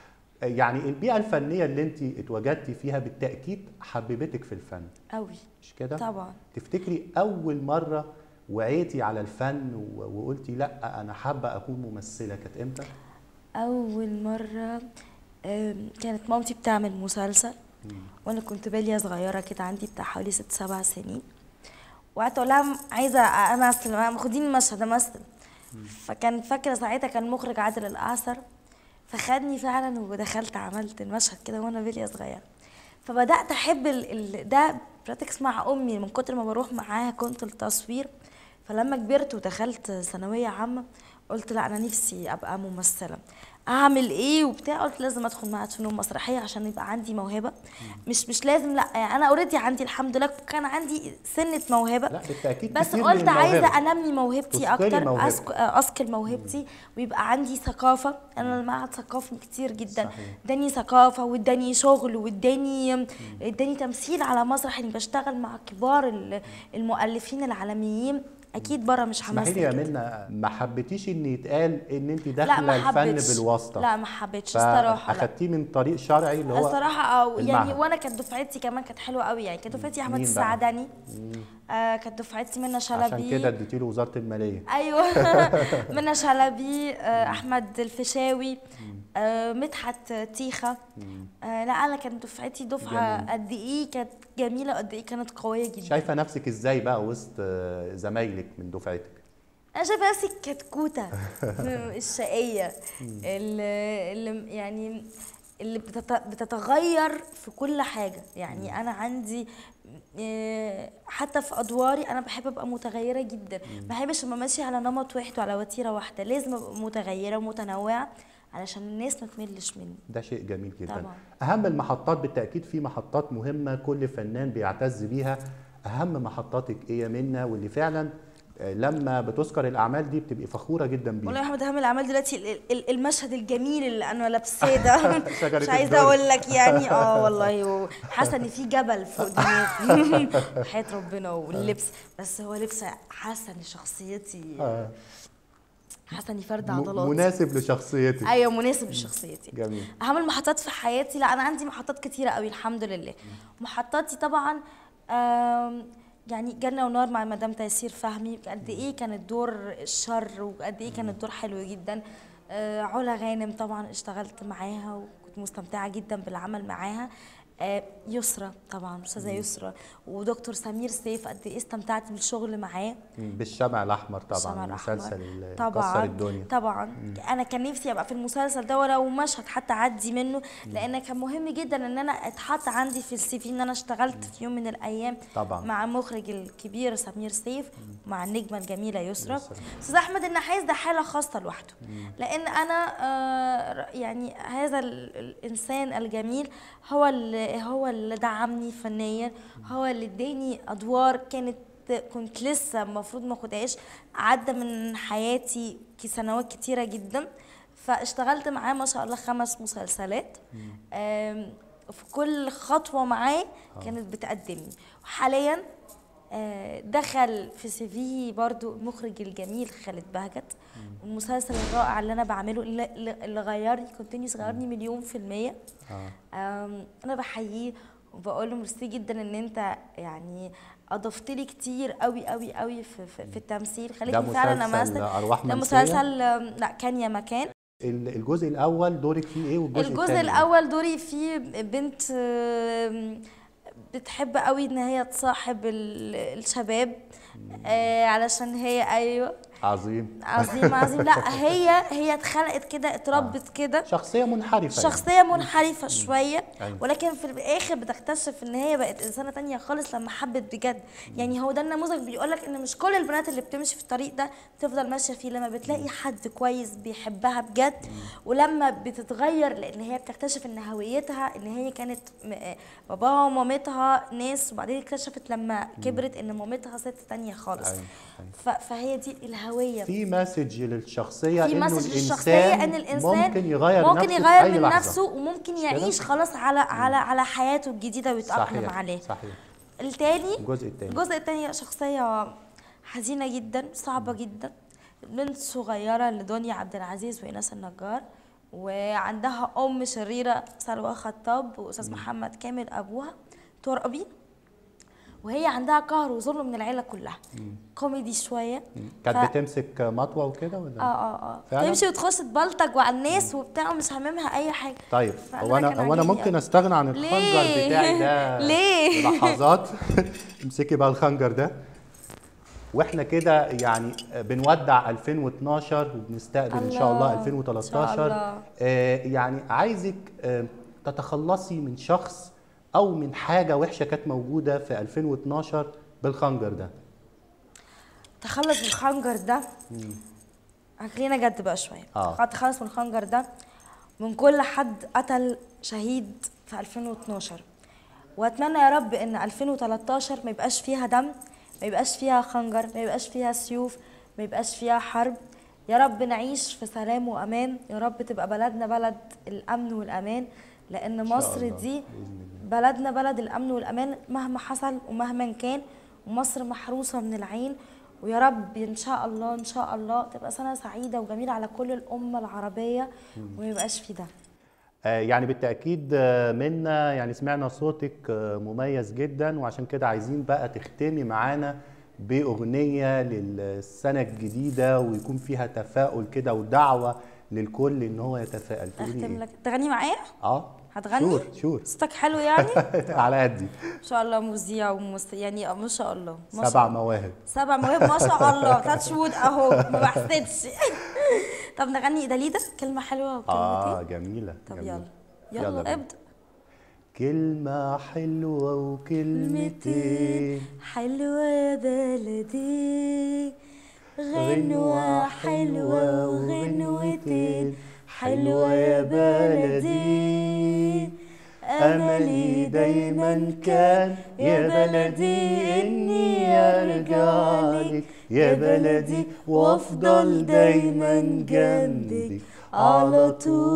Speaker 1: يعني البيئه الفنيه اللي انت اتواجدتي فيها بالتاكيد حببتك في الفن
Speaker 2: قوي.
Speaker 1: مش كده؟
Speaker 2: طبعا.
Speaker 1: تفتكري اول مره وعيتي على الفن وقلتي لا انا حابه اكون ممثله كانت امتى؟
Speaker 2: اول مره كانت مامتي بتعمل مسلسل وانا كنت باليه صغيره كده، عندي بتاع حوالي 6-7 سنين، وقعدت اقول لها عايزه امثل، خديني مشهد امثل. فكان فاكره ساعتها كان مخرج عادل الاعصر، فخدني فعلا ودخلت عملت المشهد كده وانا باليه صغيره. فبدات احب ده براكتكس مع امي من كتر ما بروح معاها كنت التصوير. فلما كبرت ودخلت ثانويه عامه قلت لا انا نفسي ابقى ممثله، اعمل ايه وبتاع، قلت لازم ادخل معهد فنون مسرحيه عشان يبقى عندي موهبه. مش لازم، لا يعني انا اوريدي عندي الحمد لله كان عندي سنه موهبه،
Speaker 1: لا بالتاكيد
Speaker 2: بس قلت عايزه انمي موهبتي اكتر، اثقل موهبتي ويبقى عندي ثقافه. انا المعهد ثقافي كتير جدا، اداني ثقافه واداني شغل واداني تمثيل على مسرح، اني بشتغل مع كبار المؤلفين العالميين اكيد بره مش همثل.
Speaker 1: اسمحي لي يا منى، ما حبيتيش ان يتقال ان انت داخله الفن بالواسطه؟
Speaker 2: لا ما حبيتش الصراحه.
Speaker 1: اخدتيه من طريق شرعي اللي هو
Speaker 2: الصراحه يعني وانا كانت دفعتي كمان كانت حلوه قوي، يعني كانت دفعتي احمد السعدني، كانت دفعتي منى شلبي،
Speaker 1: عشان كده اديتي له وزاره الماليه.
Speaker 2: ايوه منى شلبي، احمد الفيشاوي، مدحت تيخه. لا انا كانت دفعتي دفعه قد ايه كانت جميله، قد ايه كانت قويه جدا.
Speaker 1: شايفه نفسك ازاي بقى وسط زمايلك من دفعتك؟
Speaker 2: انا شايفه نفسي كتكوته الشقيه اللي يعني اللي بتتغير في كل حاجه. يعني انا عندي حتى في ادواري انا بحب ابقى متغيره جدا، ما بحبش ابقى ماشيه على نمط واحد وعلى وتيره واحده، لازم ابقى متغيره ومتنوعه علشان الناس ما تملش مني.
Speaker 1: ده شيء جميل جدا.
Speaker 2: طبعا.
Speaker 1: اهم المحطات بالتاكيد في محطات مهمه كل فنان بيعتز بيها، اهم محطاتك ايه يا منى واللي فعلا لما بتذكر الاعمال دي بتبقي فخوره جدا بيها؟
Speaker 2: والله يا احمد اهم الاعمال دلوقتي المشهد الجميل اللي انا لابساه ده مش عايزه اقول لك يعني والله حاسه ان في جبل فوق دماغي حياه ربنا واللبس، بس هو لبس حاسه ان شخصيتي حاسه اني فرد عضلات
Speaker 1: مناسب لشخصيتك.
Speaker 2: ايوه مناسب لشخصيتي.
Speaker 1: جميل.
Speaker 2: اهم المحطات في حياتي، لا انا عندي محطات كتيره قوي الحمد لله. محطاتي طبعا يعني جنة ونار مع مدام تيسير فهمي، قد ايه كان الدور الشر وقد ايه كان الدور حلو جدا. علا غانم طبعا اشتغلت معاها وكنت مستمتعه جدا بالعمل معاها. يسرى طبعا، استاذه يسرى، ودكتور سمير سيف قد ايه استمتعت بالشغل معاه.
Speaker 1: بالشمع الاحمر طبعا، المسلسل اللي كسر الدنيا
Speaker 2: طبعا. انا كان نفسي ابقى في المسلسل ده ولو مشهد حتى اعدي منه، لان كان مهم جدا ان انا اتحط عندي في السي في ان انا اشتغلت في يوم من الايام طبعا مع المخرج الكبير سمير سيف ومع النجمه الجميله يسرى. استاذ احمد النحاس ده حاله خاصه لوحده، لان انا يعني هذا الانسان الجميل هو اللي دعمني فنيا، هو اللي اداني ادوار كنت لسه المفروض ما اخدهاش، عدى من حياتي سنوات كتيره جدا. فاشتغلت معاه ما شاء الله 5 مسلسلات، في كل خطوه معاه كانت بتقدمني. وحاليا دخل في سي في برضو المخرج الجميل خالد بهجت، والمسلسل الرائع اللي انا بعمله اللي غيرني كونتينيوس، غيرني 100%. انا بحييه وبقول له ميرسي جدا ان انت يعني اضفت لي كتير قوي قوي قوي في التمثيل، خليتني فعلا امثل. ده مسلسل لا كان يا مكان.
Speaker 1: الجزء الاول دورك فيه ايه
Speaker 2: الجزء الاول دوري فيه بنت بتحب قوي ان هي تصاحب الشباب علشان هي ايوه
Speaker 1: عظيم
Speaker 2: عظيم عظيم. لا هي اتخلقت كده، اتربت كده،
Speaker 1: شخصيه منحرفه،
Speaker 2: شخصيه منحرفه شويه، ولكن في الاخر بتكتشف ان هي بقت انسانه تانية خالص لما حبت بجد. يعني هو ده النموذج بيقولك ان مش كل البنات اللي بتمشي في الطريق ده تفضل ماشيه فيه، لما بتلاقي حد كويس بيحبها بجد ولما بتتغير، لان هي بتكتشف ان هويتها ان هي كانت باباها ومامتها ناس، وبعدين اكتشفت لما كبرت ان مامتها ست تانية خالص. فهي دي الهويه.
Speaker 1: في مسج للشخصيه،
Speaker 2: في مسج للشخصيه ان الانسان
Speaker 1: ممكن
Speaker 2: يغير من نفسه وممكن يعيش خلاص على حياته الجديده ويتاقلم عليه.
Speaker 1: صحيح.
Speaker 2: الجزء الثاني شخصيه حزينه جدا، صعبه جدا، بنت صغيره لدنيا عبد العزيز وايناس النجار، وعندها ام شريره سلوى خطاب واستاذ محمد كامل ابوها ترقبي، وهي عندها قهر وظلم من العيله كلها. كوميدي شويه.
Speaker 1: كانت بتمسك مطوه وكده ولا؟
Speaker 2: تمشي وتخش تبلطج على الناس وبتاع، مش هاممها اي حاجه.
Speaker 1: طيب هو انا ممكن استغنى عن الخنجر بتاعي ده
Speaker 2: ليه؟
Speaker 1: لحظات. امسكي بقى الخنجر ده، واحنا كده يعني بنودع 2012 وبنستقبل ان شاء الله 2013. يعني عايزك تتخلصي من شخص او من حاجه وحشه كانت موجوده في 2012 بالخنجر ده.
Speaker 2: تخلص من الخنجر ده. خلينا جد بقى شويه. تخلص من الخنجر ده من كل حد قتل شهيد في 2012، واتمنى يا رب ان 2013 ما يبقاش فيها دم، ما يبقاش فيها خنجر، ما يبقاش فيها سيوف، ما يبقاش فيها حرب. يا رب نعيش في سلام وامان، يا رب تبقى بلدنا بلد الامن والامان، لان مصر دي بلدنا بلد الامن والامان مهما حصل ومهما كان، ومصر محروسه من العين. ويا رب ان شاء الله ان شاء الله تبقى سنه سعيده وجميله على كل الامه العربيه وما يبقاش في ده.
Speaker 1: يعني بالتأكيد منا يعني سمعنا صوتك مميز جدا، وعشان كده عايزين بقى تختمي معانا بأغنية للسنة الجديدة ويكون فيها تفاؤل كده ودعوة للكل ان هو يتفائل.
Speaker 2: اختم لك تغني معايا؟ هتغني؟
Speaker 1: شور
Speaker 2: صوتك حلو يعني؟
Speaker 1: على قدي
Speaker 2: ان شاء الله. مذيع يعني ما شاء الله
Speaker 1: 7 مواهب
Speaker 2: 7 مواهب ما شاء الله. 3 شهور اهو ما بحسدش. طب نغني داليدا كلمة حلوة وكلمتين؟
Speaker 1: جميلة.
Speaker 2: طب يلا ابدأ.
Speaker 1: كلمة حلوة وكلمتين
Speaker 2: حلوة يا بلدي، غنوة حلوة وغنوتين حلوة يا بلدي. أملي دايما كان يا بلدي إني أرجع لك يا بلدي، وأفضل دايما جنبك على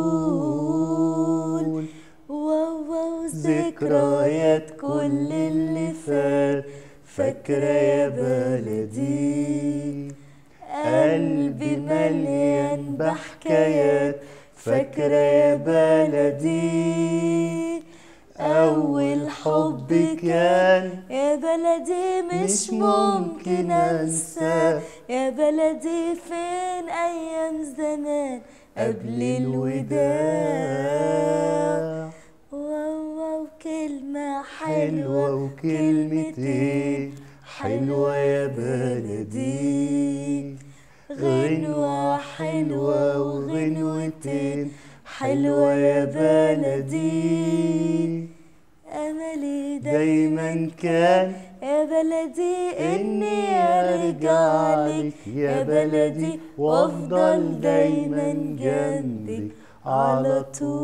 Speaker 2: طول. واو ذكريات كل اللي فات فاكرة يا بلدي، قلبي مليان بحكايات فاكرة يا بلدي. أول حب كان يا بلدي مش ممكن أنساه يا بلدي، فين أيام زمان قبل الوداع. واو كلمة حلوة وكلمتين حلوة يا بلدي، غنوة حلوة وغنوتين حلوة يا بلدي. أملي دايما كان يا بلدي إني أرجع لك يا بلدي، وأفضل دايما جنبك على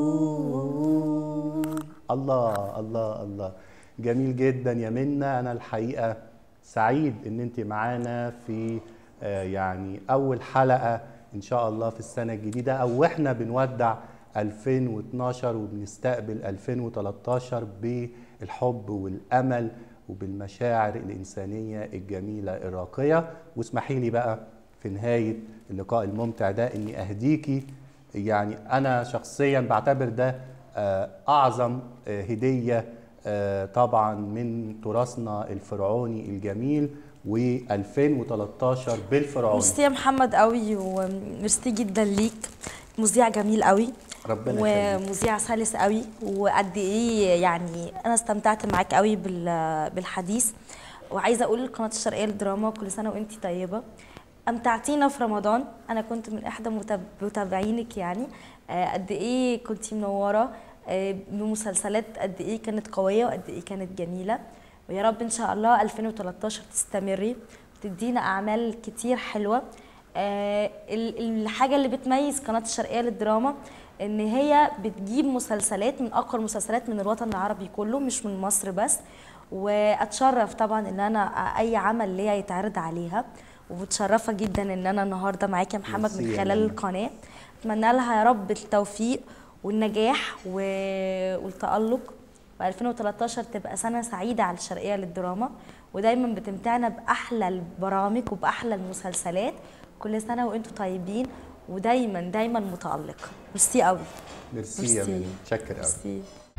Speaker 2: طول.
Speaker 1: الله الله الله، جميل جدا يا منى. أنا الحقيقة سعيد إن أنت معانا في يعني أول حلقة إن شاء الله في السنة الجديدة، أو إحنا بنودع 2012 وبنستقبل 2013 بالحب والأمل وبالمشاعر الإنسانية الجميلة الراقية. واسمحي لي بقى في نهاية اللقاء الممتع ده إني أهديكي، يعني أنا شخصيا بعتبر ده أعظم هدية طبعا من تراثنا الفرعوني الجميل، و2013 بالفرعوني.
Speaker 2: ميرسي يا محمد قوي، وميرسي جدا ليك. مذيع جميل قوي،
Speaker 1: ربنا يخليك،
Speaker 2: ومذيع سلس قوي، وقد ايه يعني انا استمتعت معاك قوي بالحديث. وعايزه اقول لقناه الشرقيه للدراما كل سنه وانت طيبه. امتعتينا في رمضان، انا كنت من احدى متابعينك يعني. قد ايه كنتي منوره بمسلسلات، قد ايه كانت قويه وقد ايه كانت جميله. ويا رب ان شاء الله 2013 تستمري وتدينا اعمال كتير حلوه. الحاجه اللي بتميز قناه الشرقيه للدراما ان هي بتجيب مسلسلات من اقوى المسلسلات من الوطن العربي كله، مش من مصر بس. واتشرف طبعا ان انا اي عمل ليا يتعرض عليها، ومتشرفه جدا ان انا النهارده معاك يا محمد من خلال القناه. اتمنى لها يا رب التوفيق والنجاح والتألق، و2013 تبقى سنه سعيده على الشرقيه للدراما، ودايما بتمتعنا باحلى البرامج وباحلى المسلسلات. كل سنه وانتم طيبين، ودايما دايما متالقه. ميرسي قوي.
Speaker 1: ميرسي يا منى، متشكر قوي.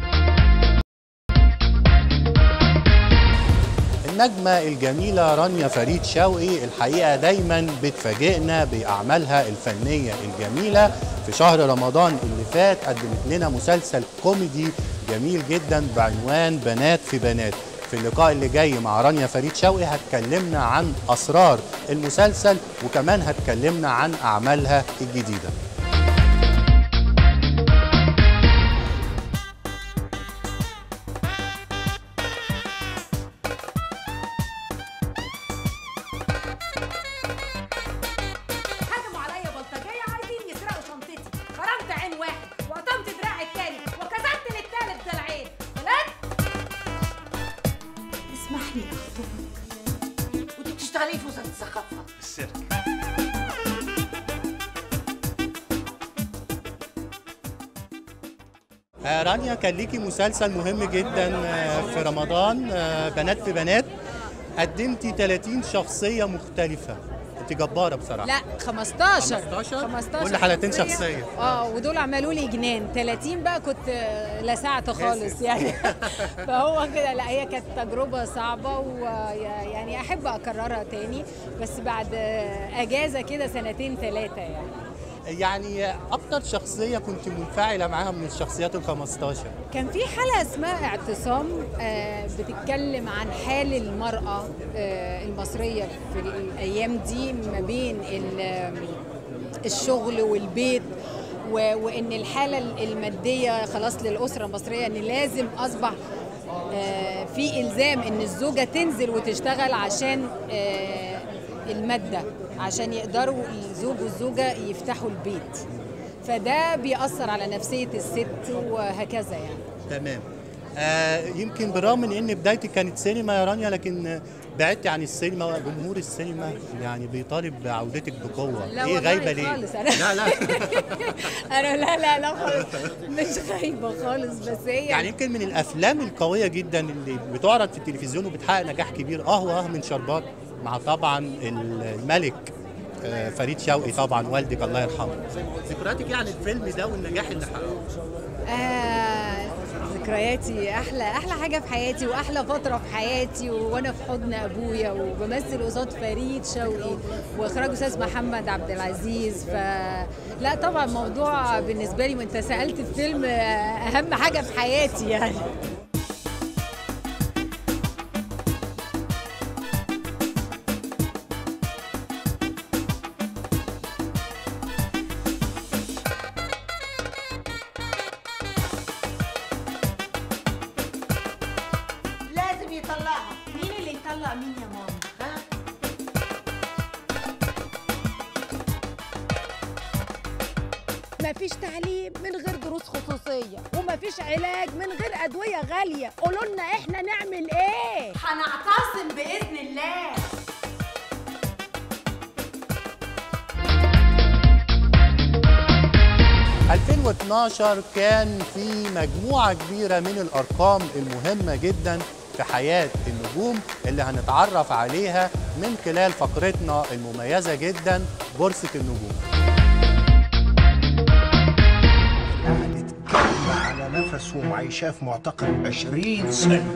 Speaker 1: النجمة الجميلة رانيا فريد شوقي الحقيقة دايما بتفاجئنا بأعمالها الفنية الجميلة. في شهر رمضان اللي فات قدمت لنا مسلسل كوميدي جميل جدا بعنوان بنات في بنات. في اللقاء اللي جاي مع رانيا فريد شوقي هتكلمنا عن أسرار المسلسل وكمان هتكلمنا عن أعمالها الجديدة. رانيا كان ليكي مسلسل مهم جدا في رمضان، بنات في بنات. قدمتي 30 شخصية مختلفة، انت جبارة بصراحة.
Speaker 4: لا 15
Speaker 1: كل حلقتين شخصية.
Speaker 4: ودول عملوا لي جنان. 30 بقى كنت لسعت خالص يعني. فهو كده. لا هي كانت تجربة صعبة ويعني احب اكررها تاني بس بعد اجازة كده 2 3
Speaker 1: يعني اكتر شخصيه كنت منفعله معاها من الشخصيات ال15؟
Speaker 4: كان في حلقه اسمها اعتصام بتتكلم عن حال المراه المصريه في الايام دي ما بين الشغل والبيت، وان الحاله الماديه خلاص للاسره المصريه ان لازم اصبح في الزام ان الزوجه تنزل وتشتغل عشان المادة، عشان يقدروا الزوج والزوجة يفتحوا البيت. فده بيأثر على نفسية الست وهكذا يعني.
Speaker 1: تمام. يمكن بالرغم من ان بدايتي كانت سينما يا رانيا لكن بعدتي عن السينما وجمهور السينما يعني بيطالب بعودتك بقوه.
Speaker 4: لا
Speaker 1: ايه غايبه ليه؟
Speaker 4: خالص أنا
Speaker 1: لا
Speaker 4: انا خالص مش غايبه خالص بس هي
Speaker 1: يعني يمكن من الافلام القويه جدا اللي بتعرض في التلفزيون وبتحقق نجاح كبير قهوه من شربات مع طبعا الملك فريد شوقي طبعا والدك الله يرحمه. ذكرياتك ايه عن الفيلم ده والنجاح اللي حققه؟
Speaker 4: ذكرياتي احلى حاجه في حياتي واحلى فتره في حياتي وانا في حضن ابويا وبمثل قصاد فريد شوقي واخراج استاذ محمد عبد العزيز. لا طبعا موضوع بالنسبه لي وانت سالت في فيلم اهم حاجه في حياتي يعني. مفيش تعليم من غير دروس خصوصية ومفيش علاج من غير أدوية غالية. قولوا لنا إحنا نعمل إيه؟
Speaker 6: هنعتصم بإذن الله.
Speaker 1: في 2012 كان في مجموعة كبيرة من الأرقام المهمة جدا في حياة النجوم اللي هنتعرف عليها من خلال فقرتنا المميزة جدا بورصة النجوم.
Speaker 10: على نفسه ومعيشاه في معتقل 20 سنة.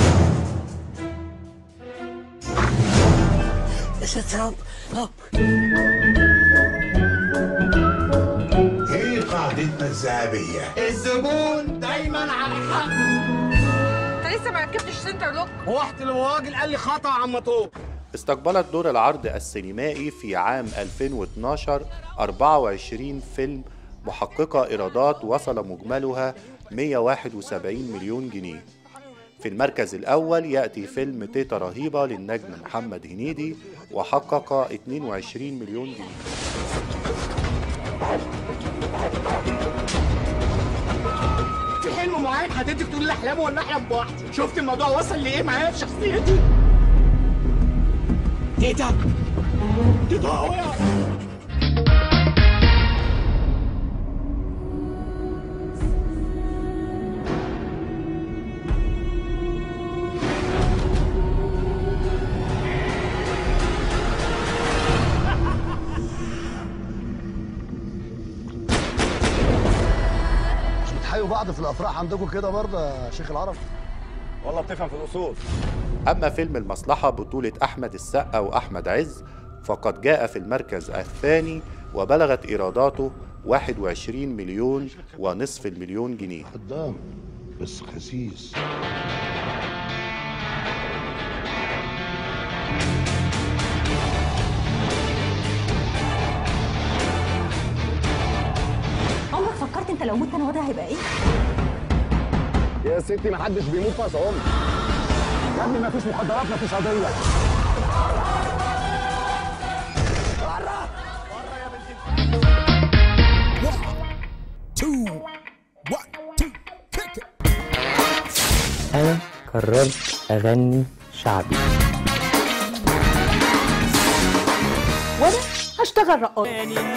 Speaker 10: ايه قاعدتنا الذهبية؟ الزبون دايما على حق.
Speaker 6: انت لسه ما ركبتش سنتر لوك؟
Speaker 10: رحت للراجل قال لي خطأ عم مطوب.
Speaker 1: استقبلت دور العرض السينمائي في عام 2012 24 فيلم محققة إيرادات وصل مجملها 171 مليون جنيه. في المركز الأول يأتي فيلم تيتا رهيبة للنجم محمد هنيدي وحقق 22 مليون جنيه.
Speaker 10: في حلم معين حضرتك تقول الأحلام ولا أحلم بوحدي؟ شفت الموضوع وصل لإيه معايا في شخصيتي؟ تيتا وقع.
Speaker 11: بتهنوا بعض في الافراح عندكم كده برضه يا شيخ العرب؟
Speaker 12: والله بتفهم في الاصول.
Speaker 1: أما فيلم المصلحة بطولة أحمد السقا وأحمد عز فقد جاء في المركز الثاني وبلغت إيراداته 21 مليون ونصف المليون جنيه.
Speaker 11: قدام بس خسيس.
Speaker 13: عمرك فكرت انت لو مت انا وضعي هيبقى ايه؟
Speaker 12: يا ستي ما حدش بيموت في عمر. يا ابني ما فيش مخدرات ما فيش قضيه.
Speaker 14: أنا قررت أغني شعبي.
Speaker 13: وانا هشتغل رقاص.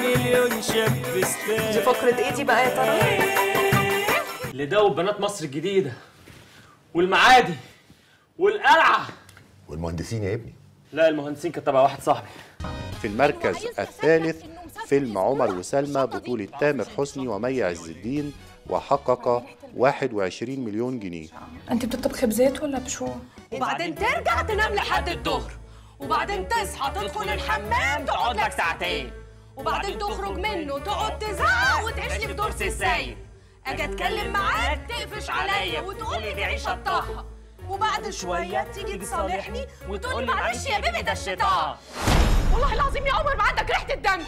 Speaker 25: دي فقرة ايه دي بقى يا ترى؟
Speaker 26: لدوب بنات مصر الجديدة والمعادي والقلعة
Speaker 12: والمهندسين يا ابني.
Speaker 26: لا المهندسين كانت تبع واحد صاحبي.
Speaker 1: في المركز الثالث فيلم عمر وسلمى بطولة تامر حسني ومي عز الدين وحقق 21 مليون جنيه.
Speaker 27: انت بتطبخي بزيت ولا بشو؟
Speaker 6: وبعدين ترجع تنام لحد الظهر، وبعدين تصحى تدخل الحمام تقعد لك ساعتين، وبعدين تخرج منه تقعد تزعق وتعيش لي في دورس السيد. اجي اتكلم معاك تقفش عليا وتقول لي دي عيشه طاحه، وبعد شويه تيجي تصالحني وتقول لي معلش يا بيبي ده الشيطان. والله العظيم يا عمر ما عندك ريحه الدم.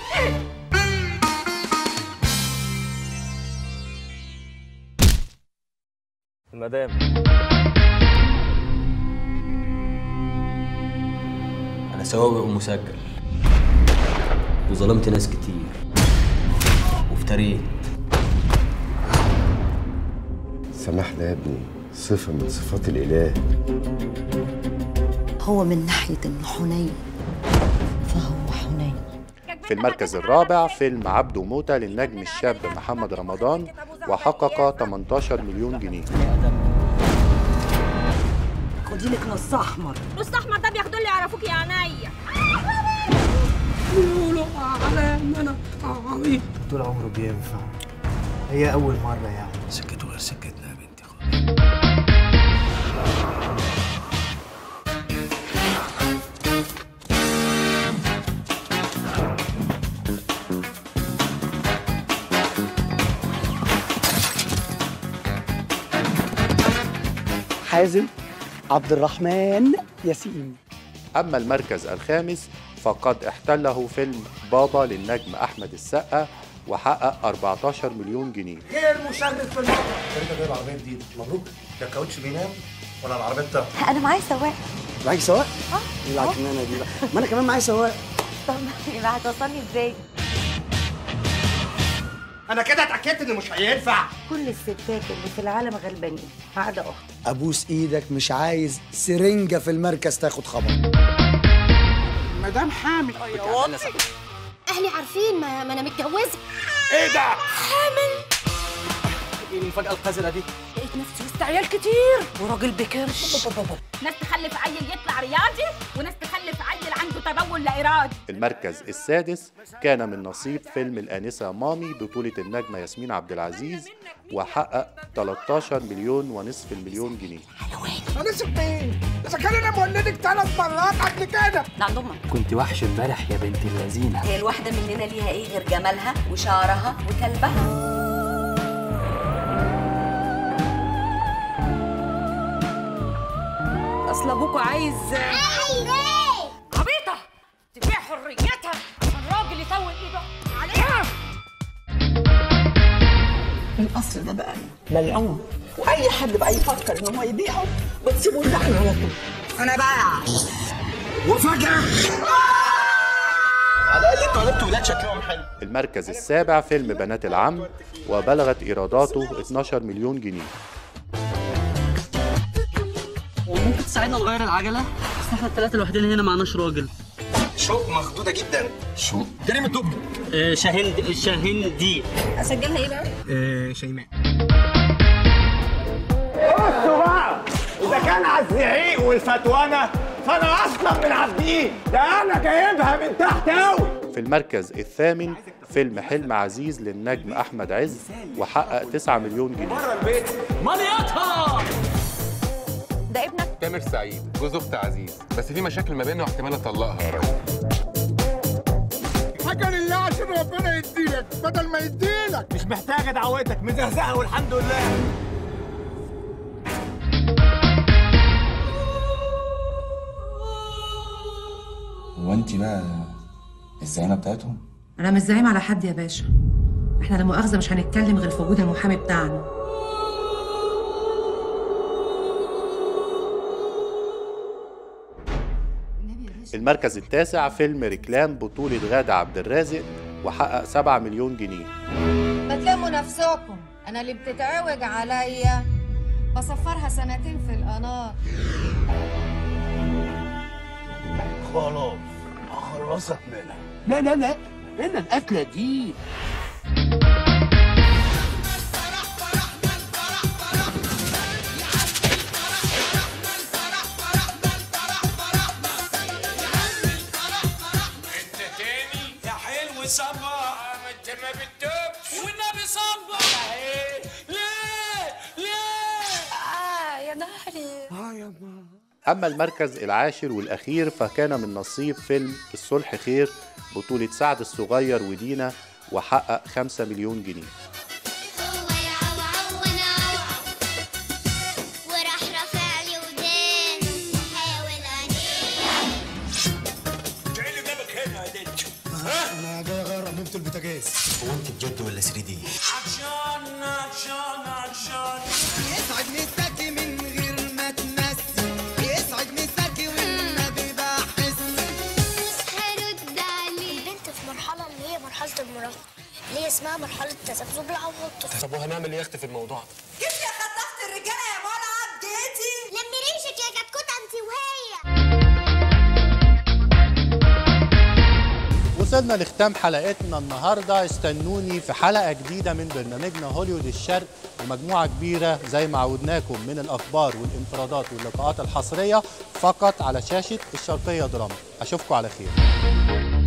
Speaker 26: المدام
Speaker 28: أنا سواق ومسجل وظلمت ناس كتير وافتريت.
Speaker 11: سماح ده يا ابني صفة من صفات الإله.
Speaker 13: هو من ناحية إنه حنين فهو حنين.
Speaker 1: في المركز الرابع فيلم عبده وموتة للنجم الشاب محمد رمضان وحقق 18 مليون جنيه.
Speaker 13: خدي لك نص احمر.
Speaker 6: نص احمر ده بياخدوا اللي يعرفوك يا عينيا.
Speaker 10: بيقولوا على ان انا عبيط.
Speaker 29: طول عمره بينفع، هي اول مره يعني.
Speaker 28: سكته غير سكتنا يا بنتي.
Speaker 29: حازم عبد الرحمن ياسين.
Speaker 1: أما المركز الخامس فقد احتله فيلم بابا للنجم أحمد السقا وحقق 14 مليون جنيه.
Speaker 29: غير مشرف في المطر. انت جايب عربيه جديده، مبروك. ده الكاوتش بينام ولا العربيه بتاعته؟
Speaker 13: انا معايا سواق.
Speaker 29: معاكي سواق؟ ايه العكنانه دي بقى؟ ما انا كمان معايا سواق.
Speaker 13: طب يبقى هتوصلني ازاي؟
Speaker 29: انا كده اتاكدت ان مش هينفع.
Speaker 13: كل الستات اللي في العالم غلبانين ما عدا اختي.
Speaker 29: ابوس ايدك مش عايز سرنجه في المركز تاخد خبر.
Speaker 10: مدام حامل.
Speaker 13: يا واطي. اهلي عارفين ما انا متجوزه.
Speaker 29: ايه ده؟
Speaker 13: حامل.
Speaker 26: ايه المفاجأة القذرة دي؟
Speaker 6: لقيت نفسي وسط عيال كتير وراجل بكرش. ناس تخلف عيل يطلع رياضي وناس تخلف عيل عنده تبول لا إرادي.
Speaker 1: المركز السادس كان من نصيب فيلم الآنسة مامي بطولة النجمة ياسمين عبد العزيز وحقق 13 مليون ونصف المليون جنيه.
Speaker 10: انا سبتين اذا كان انا مولدك 3 مرات قبل كده.
Speaker 13: ده عند امك.
Speaker 14: كنت وحش امبارح يا بنت اللذينه.
Speaker 13: هي الواحده مننا ليها ايه غير جمالها وشعرها وكلبها؟
Speaker 6: اصل ابوكوا عايز عبيطه تبيع حريتها عشان راجل يطول ايده عليها.
Speaker 10: القصر ده بقى ملعون، واي حد بقى يفكر ان هو يبيعه بتسيبه اللحن على طول. انا باع وفجاه
Speaker 12: على الاقل انتوا جبتوا ولاد شكلهم حلو.
Speaker 1: المركز السابع فيلم بنات العم وبلغت ايراداته 12 مليون جنيه.
Speaker 14: وممكن تساعدنا نغير العجله؟ بس احنا الثلاثه الوحيدين هنا معناش راجل.
Speaker 12: شوق مخدوده جدا. شوق كريم الدب.
Speaker 14: شاهين دي.
Speaker 6: اسجلها ايه بقى؟
Speaker 14: شيماء.
Speaker 12: بصوا بقى، اذا كان على الزعيق والفتوانه فانا اصلا من عابدين، ده انا جايبها من تحت قوي.
Speaker 1: في المركز الثامن فيلم حلم عزيز للنجم أحمد عز وحقق 9 مليون جنيه.
Speaker 26: بره البيت مليطها.
Speaker 8: ده ابنك؟
Speaker 15: تامر سعيد جوز اخت عزيز، بس في مشاكل ما بيننا واحتمال اطلقها.
Speaker 12: حاجه لله عشان ربنا يديلك بدل ما يديلك.
Speaker 26: مش محتاجه دعوتك، مزهزهه والحمد لله.
Speaker 16: هو انت بقى الزعيمه بتاعتهم؟
Speaker 17: انا مش زعيم على حد يا باشا، احنا لا مؤاخذه مش هنتكلم غير في وجود المحامي بتاعنا.
Speaker 1: المركز التاسع فيلم ريكلام بطولة غادة عبد الرازق وحقق 7 مليون جنيه.
Speaker 18: ما تلموا نفسكم، انا اللي بتتعوج عليا بصفرها سنتين في القناة.
Speaker 12: خلاص اخلصك منها. لا لا لا، انا القتله دي.
Speaker 6: صبا انت ما بتدوبش والنبي صبا. ليه
Speaker 18: يا ضهري.
Speaker 12: يا ماما.
Speaker 1: أما المركز العاشر والأخير فكان من نصيب فيلم الصلح خير بطولة سعد الصغير ودينا وحقق 5 مليون جنيه.
Speaker 12: انا جاي اغير انبوبه البوتاجاز.
Speaker 28: هو انت بجد ولا 3 دي؟
Speaker 6: عطشان عطشان عطشان.
Speaker 18: يسعد مساكي من غير ما تمسي، يسعد مساكي والنبي بحس.
Speaker 19: مش هرد عليه. البنت في مرحله اللي هي مرحله المراهقه، اللي هي اسمها مرحله تذبذب العواطف.
Speaker 26: طب وهنعمل ايه يا اختي في الموضوع ده؟
Speaker 19: كيف يا خطفت الرجاله يا مالا عديتي؟ لمي ريشك يا كتكوت انت وهي.
Speaker 1: وصلنا لختام حلقتنا النهارده، استنوني في حلقه جديده من برنامجنا هوليود الشرق ومجموعه كبيره زي ما عودناكم من الاخبار والانفرادات واللقاءات الحصريه فقط على شاشه الشرقيه دراما. اشوفكم على خير.